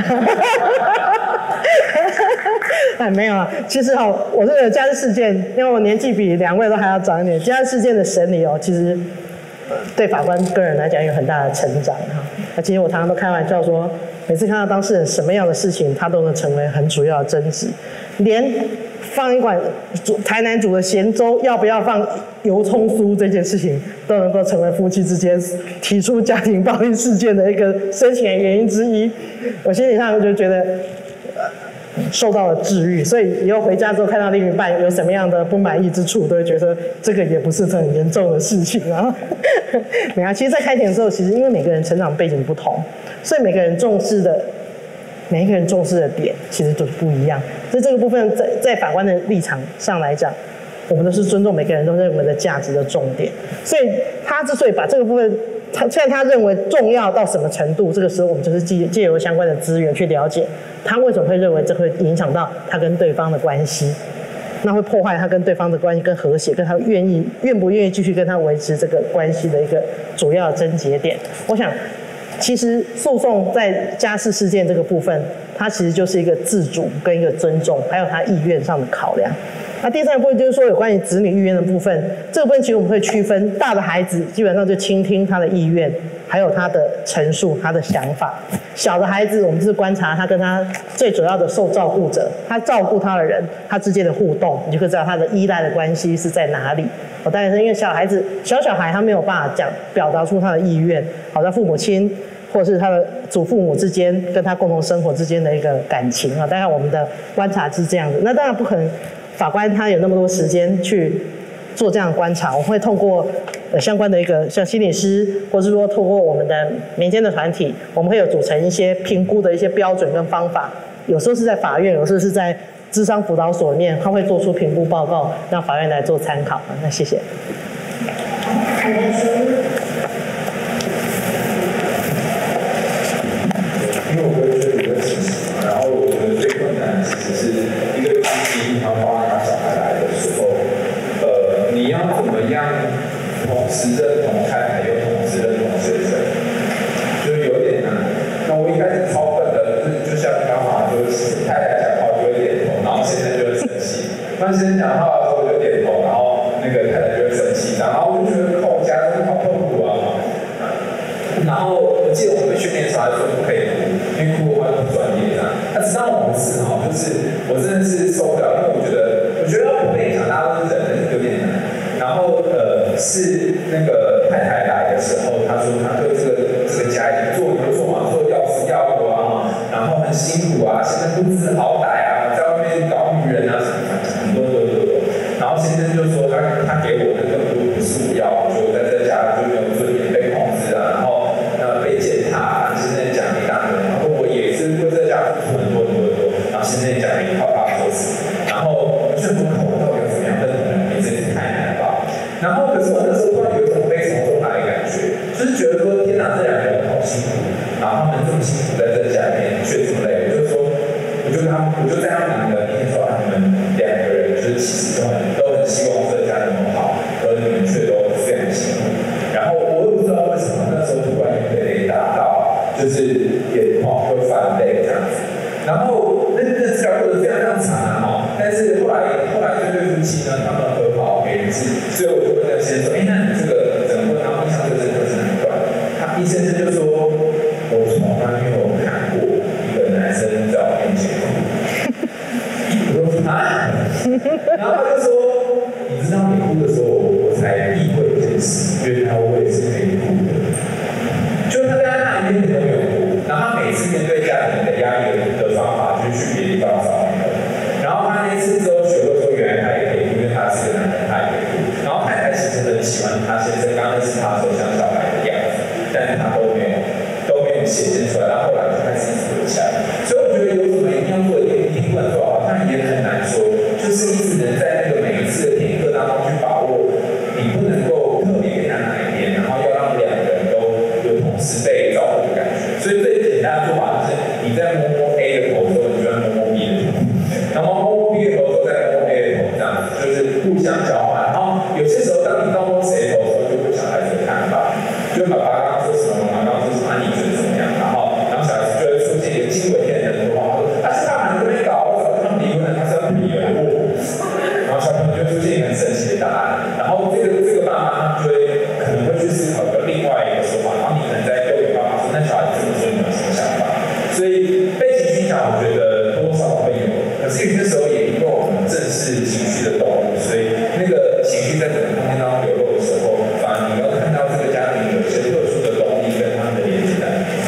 没有啊，其实我这个家事事件，因为我年纪比两位都还要长一点，家事事件的审理其实对法官个人来讲有很大的成长哈。那其实我常常都开玩笑说，每次看到当事人什么样的事情，他都能成为很主要的争执，连放一碗台南煮的咸粥要不要放油葱酥这件事情，都能够成为夫妻之间提出家庭暴力事件的一个深层原因之一。我心理上就觉得受到了治愈，所以以后回家之后看到另一半有什么样的不满意之处，都会觉得这个也不是很严重的事情啊。没啊，其实，在开庭的时候，其实因为每个人成长背景不同，所以每一个人重视的点其实都是不一样。所以这个部分在法官的立场上来讲，我们都是尊重每个人都认为的价值的重点。所以他之所以把这个部分，虽然他认为重要到什么程度，这个时候我们就是借由相关的资源去了解他为什么会认为这会影响到他跟对方的关系，那会破坏他跟对方的关系跟和谐，跟他愿不愿意继续跟他维持这个关系的一个主要的症结点。我想其实诉讼在家事事件这个部分，它其实就是一个自主跟一个尊重，还有他意愿上的考量。那第三个部分就是说有关于子女意愿的部分，这个部分其实我们会区分，大的孩子基本上就倾听他的意愿，还有他的陈述、他的想法。小的孩子，我们就是观察他跟他最主要的受照顾者，他照顾他的人，他之间的互动，你就可以知道他的依赖的关系是在哪里。当然是因为小孩他没有办法表达出他的意愿，好像父母亲或是他的祖父母之间跟他共同生活之间的一个感情啊，大概我们的观察是这样子。那当然不可能，法官他有那么多时间去做这样的观察，我们会透过相关的一个像心理师，或是说透过我们的民间的团体，我们会有组成一些评估的一些标准跟方法，有时候是在法院，有时候是在諮商辅導所里面，他会做出评估报告，让法院来做参考。那谢谢。 当先生讲话的时候我就点头，然后那个太太就会生气，然后我就觉得靠，我家真的好痛苦啊。然后我记得我们训练的时候还说不可以哭，因为哭的话就不专业这样。那直到某一次哈，就是我真的是受不了，因为我觉得要不被讲，大家都是人，但是有点难。然后是那个太太来的时候，她说她对这个家已经做牛做马，做要死要活啊，然后很辛苦啊，现在不知好歹啊，在外面搞女人啊什么很多。然后先生就说他给我的根本不是我要，就在这家就没有尊严，被控制啊，然后被践踏，现在讲一大堆，然后我也是为这家付出很多，然后现在讲一套大说辞，然后我就不考我到底要怎么样认同人民，真是太难了吧。然后可是我那时候突然有一种悲从中来的感觉，就是觉得说天哪，这两个人好辛苦，然后他们这么辛苦在这家里面却这么累，我就在他们的面前说你们两个人就是其实都很希望这家能好，而你们却都非常辛苦。然后我也不知道为什么那时候突然被雷打到，就是眼眶会泛泪这样子。然后那治疗过程非常长啊，但是后来这对夫妻呢，他们和好没事，所以我就问那个先生说，那你这个整个然后印象最深刻是哪一段？医生就说，我从来没有看过一个男生在我面前哭。我说啊，然后他就说，你知道你哭的时候，我才意会一件事，原来我也是可以哭的。就他跟他那一天都没有哭，然后他每次面对家庭的压力的方法，就是去别的地方找女儿。然后他那次之后学会说，原来他也可以哭，因为他是个男人，他也可以哭。然后太太其实很喜欢他先生刚认识他的时候像小孩的样子，但是他都没有显现出来，然后后来就开始一直回家。所以我觉得有什么一定要做，一定不能做好，但也很难说，就是一直能在那个每一次的听课当中去把握，你不能够特别给他哪一边，然后要让两个人都有同时被照顾的感觉。所以最简单的做法就是你在摸 A 的头的时候，你就要摸 B 的头，然后摸 B 的头的时候再摸 A 的头，这样子就是互相交换。然后有些时候当你到摸谁的头的时候，就会小孩子的看法，就爸爸刚刚说什么，妈妈刚刚说什么，你觉得怎么样？然后小孩子就会出现一个惊为天人的说话，他是大人都没搞，我早就他们离婚了，他是要离了我。然后小朋友就会出现一个很神奇的答案，然后这个爸妈他就会可能会去思考一个另外一个说法，然后你可能在丢给爸妈说，那小孩子这么说你有什么想法？所以被情绪影响，我觉得多少会有，可是有些时候也因为我们正是情绪的动物，所以那个情绪在整个空间当中流露的时候，反而你要看到这个家庭有一些特殊的动力跟他们的连接在里面。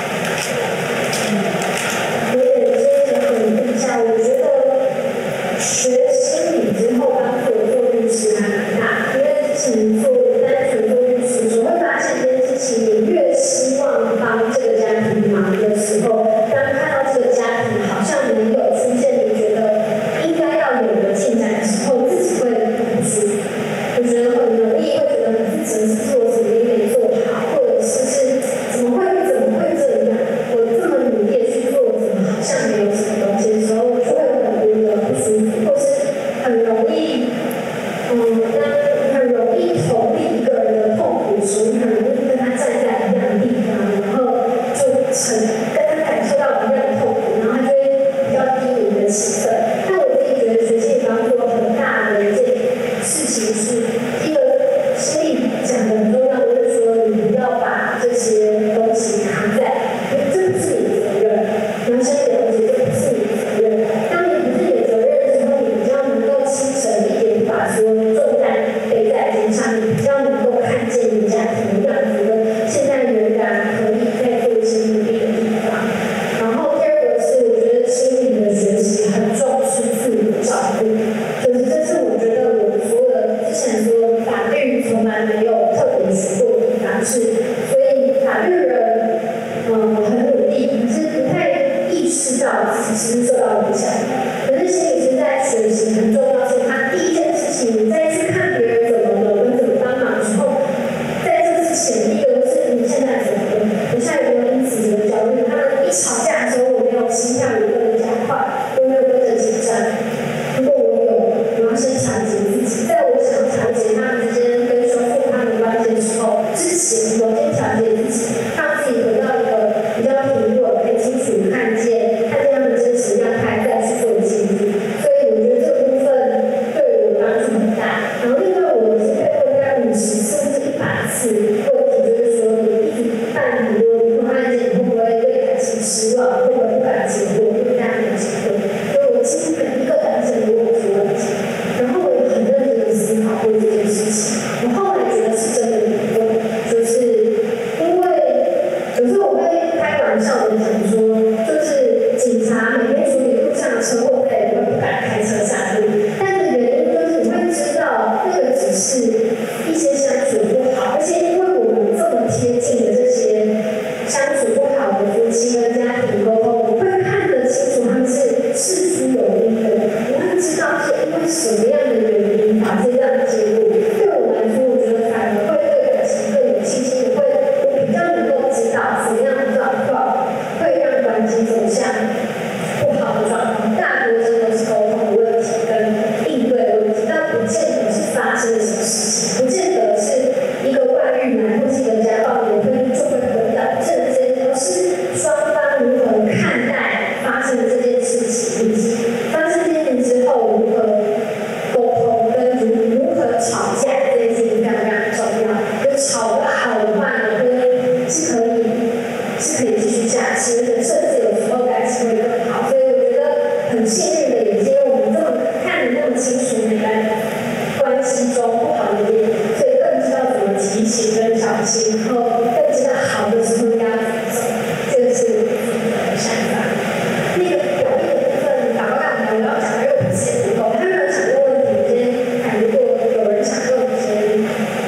我也接着回应一下，我觉得学心理之后当做律师还蛮大，因为之前单纯做律师，只会发现这件事情，你越希望帮这个家庭忙的时候，当看到这个家庭好像没有出现你觉得应该要有的进展的时候，自己会很不舒服。我觉得很容易会觉得你自己是做什么也没做好，或者是怎么会这样？我这么努力去做，怎么好像没有什么东西的时候，就会有很多的不舒服，或是很容易，很容易同理一个人的痛苦的时候，你很容易跟他站在一样的地方，然后就跟他感受到一样的痛苦，然后他就会比较低迷的气氛。但我自己觉得学心理帮助很大的一件事情是，一个心理讲的很重要的就是说，你不要把这些东西扛在，因为这不是你的责任。你要先了解这不是你的责任。当你不是你的责任的时候，你比较能够轻省一点，把所有的重担背在肩上，你比较能够看见你家庭的样子跟现在仍然可以在做一些努力的地方。然后第二个是，我觉得心理的学习很重视自我照顾，就是这是我觉得我所有的之前说法律从来没有特别学过的地方是，所以法律人很努力，可是不太意识到自己是不是受到影响。可是心理师在学习很重要是，他第一件事情，你再去看别人怎么了跟怎么帮忙的时候，在这之前，第一个是你现在怎么了？你现在有没有因此的焦虑？他们一吵架的时候，我没有心跳有跟着加快，有没有跟着紧张？如果我有，我要先调节自己。在我想调节他们之间跟修复他们关系的时候，之前我先调节自己，让自己回到一个比较平稳，可以清楚看见他们真实样态，再去做进步。所以我觉得这个部分不好的状况，大多数都是沟通的问题跟应对的问题，但不见得是发生了什么事情，不见得是一个外遇男或是一个家暴女会就会回到正间，而是双方如何看待发生的这件事情，以及发生这件事情之后如何沟通跟如何吵架这件事情非常非常重要。就吵得好的话呢，是可以继续下去，而且甚至有时候感情会更好。所以我觉得很幸运的，也是因为我们这么看得那么清楚每个关系中不好的点，所以更知道怎么提醒跟小心，然后更知道好的时候应该要怎么走。这个是我的想法。那个表演的部分，打断我要讲的又不是不够，还没有想过问题。我今天看如果有人想问一些。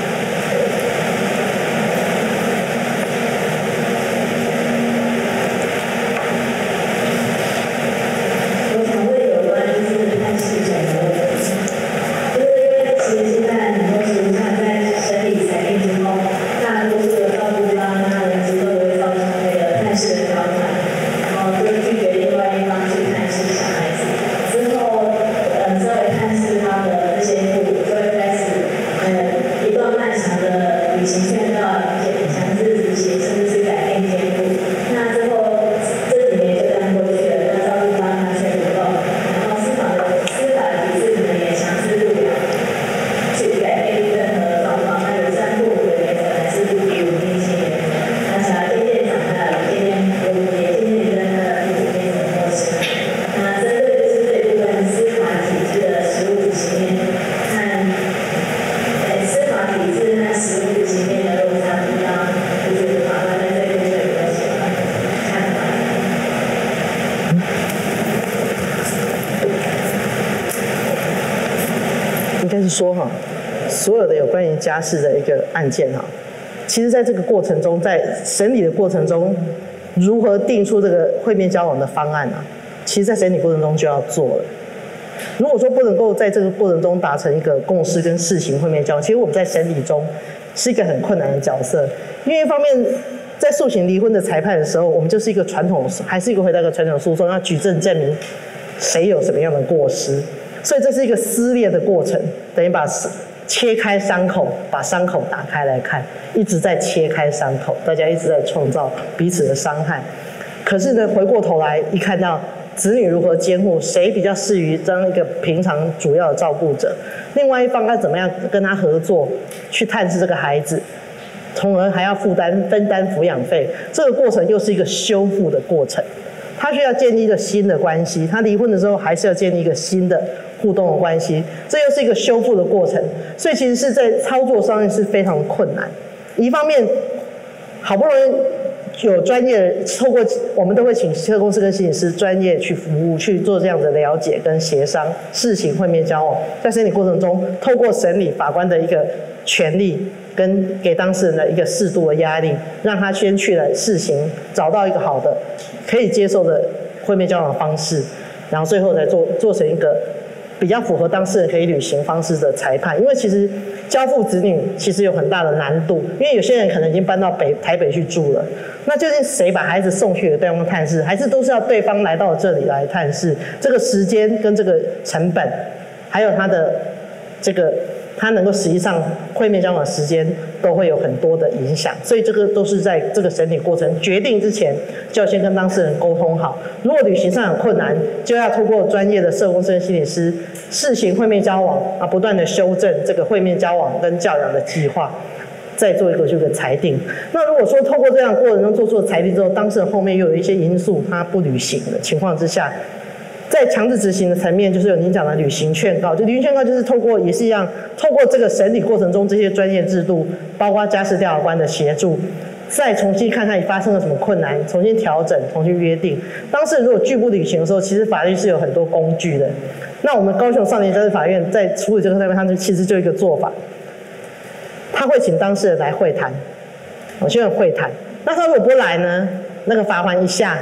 说哈，所有的有关于家事的一个案件哈，其实在这个过程中，在审理的过程中，如何定出这个会面交往的方案啊，其实在审理过程中就要做了。如果说不能够在这个过程中达成一个共识跟试行会面交往，其实我们在审理中是一个很困难的角色，因为一方面在诉请离婚的裁判的时候，我们就是一个传统，还是一个回到一个传统诉讼，要举证证明谁有什么样的过失。所以这是一个撕裂的过程，等于把切开伤口，把伤口打开来看，一直在切开伤口，大家一直在创造彼此的伤害。可是呢，回过头来一看到子女如何监护，谁比较适于当一个平常主要的照顾者，另外一方该怎么样跟他合作去探视这个孩子，从而还要分担抚养费，这个过程又是一个修复的过程。他需要建立一个新的关系，他离婚的时候还是要建立一个新的互动的关系，这又是一个修复的过程，所以其实是在操作上面是非常的困难。一方面，好不容易有专业透过我们都会请社工师跟心理师专业去服务，去做这样的了解跟协商，试行会面交往，在审理过程中，透过审理法官的一个权利跟给当事人的一个适度的压力，让他先去来试行，找到一个好的可以接受的会面交往的方式，然后最后再做成一个比较符合当事人可以履行方式的裁判。因为其实交付子女其实有很大的难度，因为有些人可能已经搬到台北去住了，那究竟谁把孩子送去给对方探视，还是都是要对方来到这里来探视？这个时间跟这个成本，还有他的这个他能够实际上会面交往的时间都会有很多的影响，所以这个都是在这个审理过程决定之前就要先跟当事人沟通好。如果履行上有困难，就要透过专业的社工师跟心理师试行会面交往啊，不断的修正这个会面交往跟教养的计划，再做一个这个裁定。那如果说透过这样的过程中做出裁定之后，当事人后面又有一些因素他不履行的情况之下，在强制执行的层面，就是有您讲的履行劝告。就履行劝告就是透过也是一样，透过这个审理过程中这些专业制度，包括家事调查官的协助，再重新看看发生了什么困难，重新调整，重新约定。当事人如果拒不履行的时候，其实法律是有很多工具的。那我们高雄少年家事法院在处理这个上面，他其实就一个做法，他会请当事人来会谈，先会谈。那他如果不来呢，那个罚款一下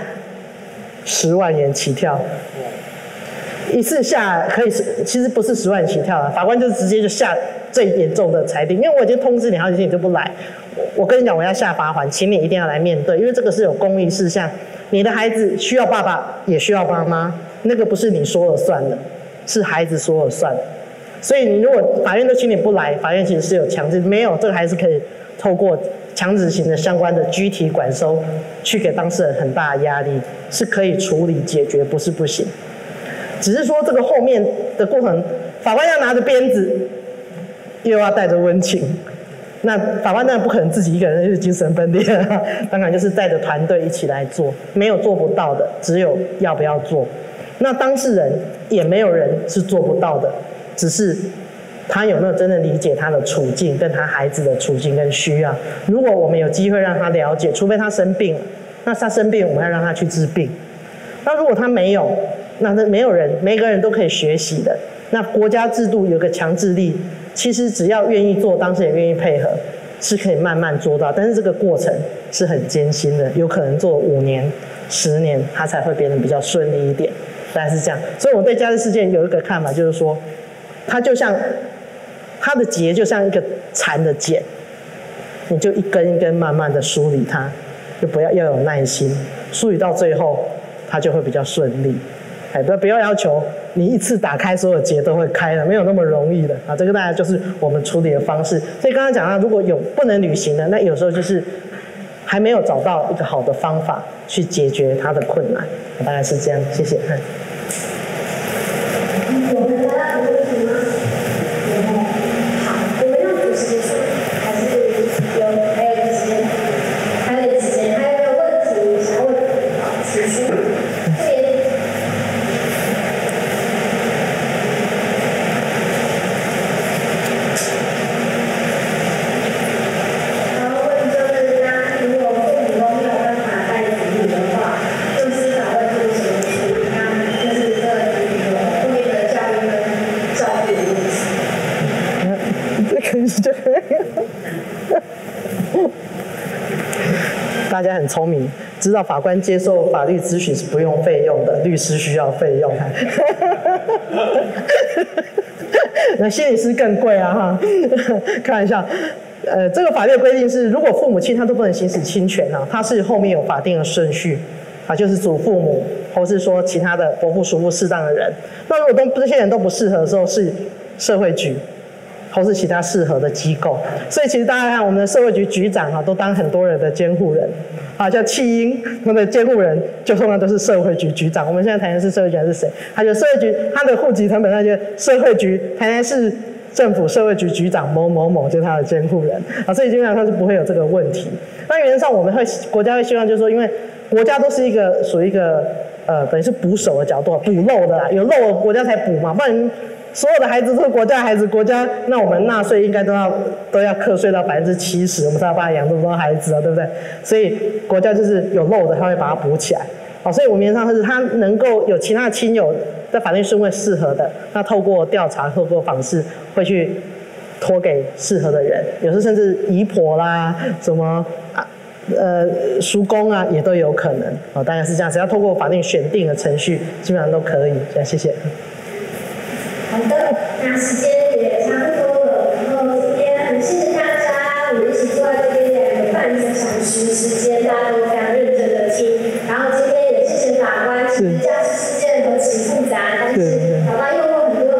10万元起跳。一次下可以，其实不是10万元起跳了，法官就直接就下最严重的裁定，因为我已经通知你好几天你就不来，我跟你讲我要下罚款，请你一定要来面对，因为这个是有公益事项， 你的孩子需要爸爸，也需要妈妈，那个不是你说了算的，是孩子说了算。所以你如果法院都请你不来，法院其实是有强制，没有这个还是可以透过强制型的相关的居体管收，去给当事人很大的压力，是可以处理解决，不是不行。只是说这个后面的过程，法官要拿着鞭子，又要带着温情。那法官当然不可能自己一个人就是精神分裂，当然就是带着团队一起来做，没有做不到的，只有要不要做。那当事人也没有人是做不到的，只是他有没有真的理解他的处境，跟他孩子的处境跟需要。如果我们有机会让他了解，除非他生病了，那他生病我们要让他去治病。那如果他没有，那没有人，每个人都可以学习的。那国家制度有个强制力，其实只要愿意做，当事人愿意配合，是可以慢慢做到。但是这个过程是很艰辛的，有可能做5年、10年，它才会变得比较顺利一点。大概是这样。所以我对家事事件有一个看法，就是说，它就像它的结，就像一个蚕的茧，你就一根一根慢慢的梳理它，就要有耐心，梳理到最后，它就会比较顺利。不要要求你一次打开所有结都会开的，没有那么容易的啊。这个大概就是我们处理的方式。所以刚刚讲到，如果有不能履行的，那有时候就是还没有找到一个好的方法去解决它的困难，大概是这样。谢谢。 我们大家有问题吗？好，我们用50结束，还是还有点时间？还有点时间，还有没有问题想要问？好，请说。 大家很聪明，知道法官接受法律咨询是不用费用的，律师需要费用。那心理师更贵啊哈！开玩笑，这个法律的规定是，如果父母亲他都不能行使亲权啊，他是后面有法定的顺序啊，就是祖父母或是说其他的伯父叔父适当的人。那如果这些人都不适合的时候，是社会局或是其他适合的机构。所以其实大家看我们的社会局局长啊，都当很多人的监护人啊，像弃婴他的监护人就通常都是社会局局长。我们现在台南市社会局是谁？他就社会局，他的户籍成本那就社会局台南市政府社会局局长某某某就是他的监护人啊，所以基本上是不会有这个问题。那原则上我们国家会希望就是说，因为国家都是一个属于一个等于是捕手的角度，补漏的啦，有漏国家才补嘛，不然所有的孩子都是国家的孩子，国家那我们纳税应该都要课税到70%，我们才要把他养这么多孩子啊，对不对？所以国家就是有漏的，他会把它补起来。好，所以我们原则上是他能够有其他亲友在法定顺位适合的，那透过调查、透过访视，会去托给适合的人，有时候甚至姨婆啦，什么叔公啊，也都有可能。哦，大概是这样，只要透过法定选定的程序，基本上都可以。谢谢。 好的，那时间也差不多了，然后今天很谢谢大家，我们一起坐在这边2个半小时时间，大家都非常认真的听。然后今天也谢谢法官，其实家事事件何其复杂，但是法官用过很多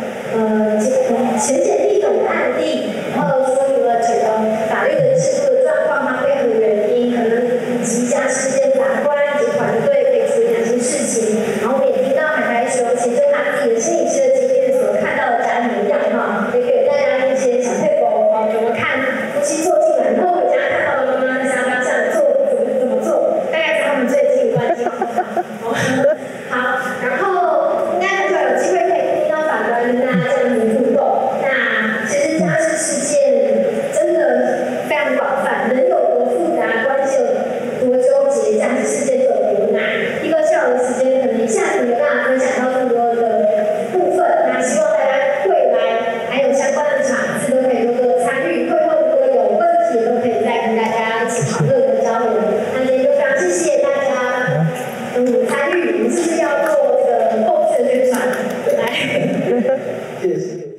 浅显易懂的案例，然后说明了整个法律的制度的状况，它背后的原因，可能以及家事事件法官以及团队可以处理哪些事情。然后我们也听到海苔熊其实他自己的心理师的经验所看到的家庭的样貌，也给大家一些小配博怎么看夫妻做进来，然后回家看到了妈妈在沙发上怎么做，大概是他们最近关心的。好，然后应该很少有机会可以听到法官跟大家这样子互动。那其实家事事件真的非常广泛，能有多复杂，关系有多纠结，家事事件就有多难。一个小的时间可能一下子没办法分享到这么多的部分，那希望大家未来还有相关的场次都可以多多参与，会后如果有问题都可以再跟大家一起讨论跟交流。那今天就非常谢谢大家参与，我们是不是要做这个后续的宣传？来， 谢谢。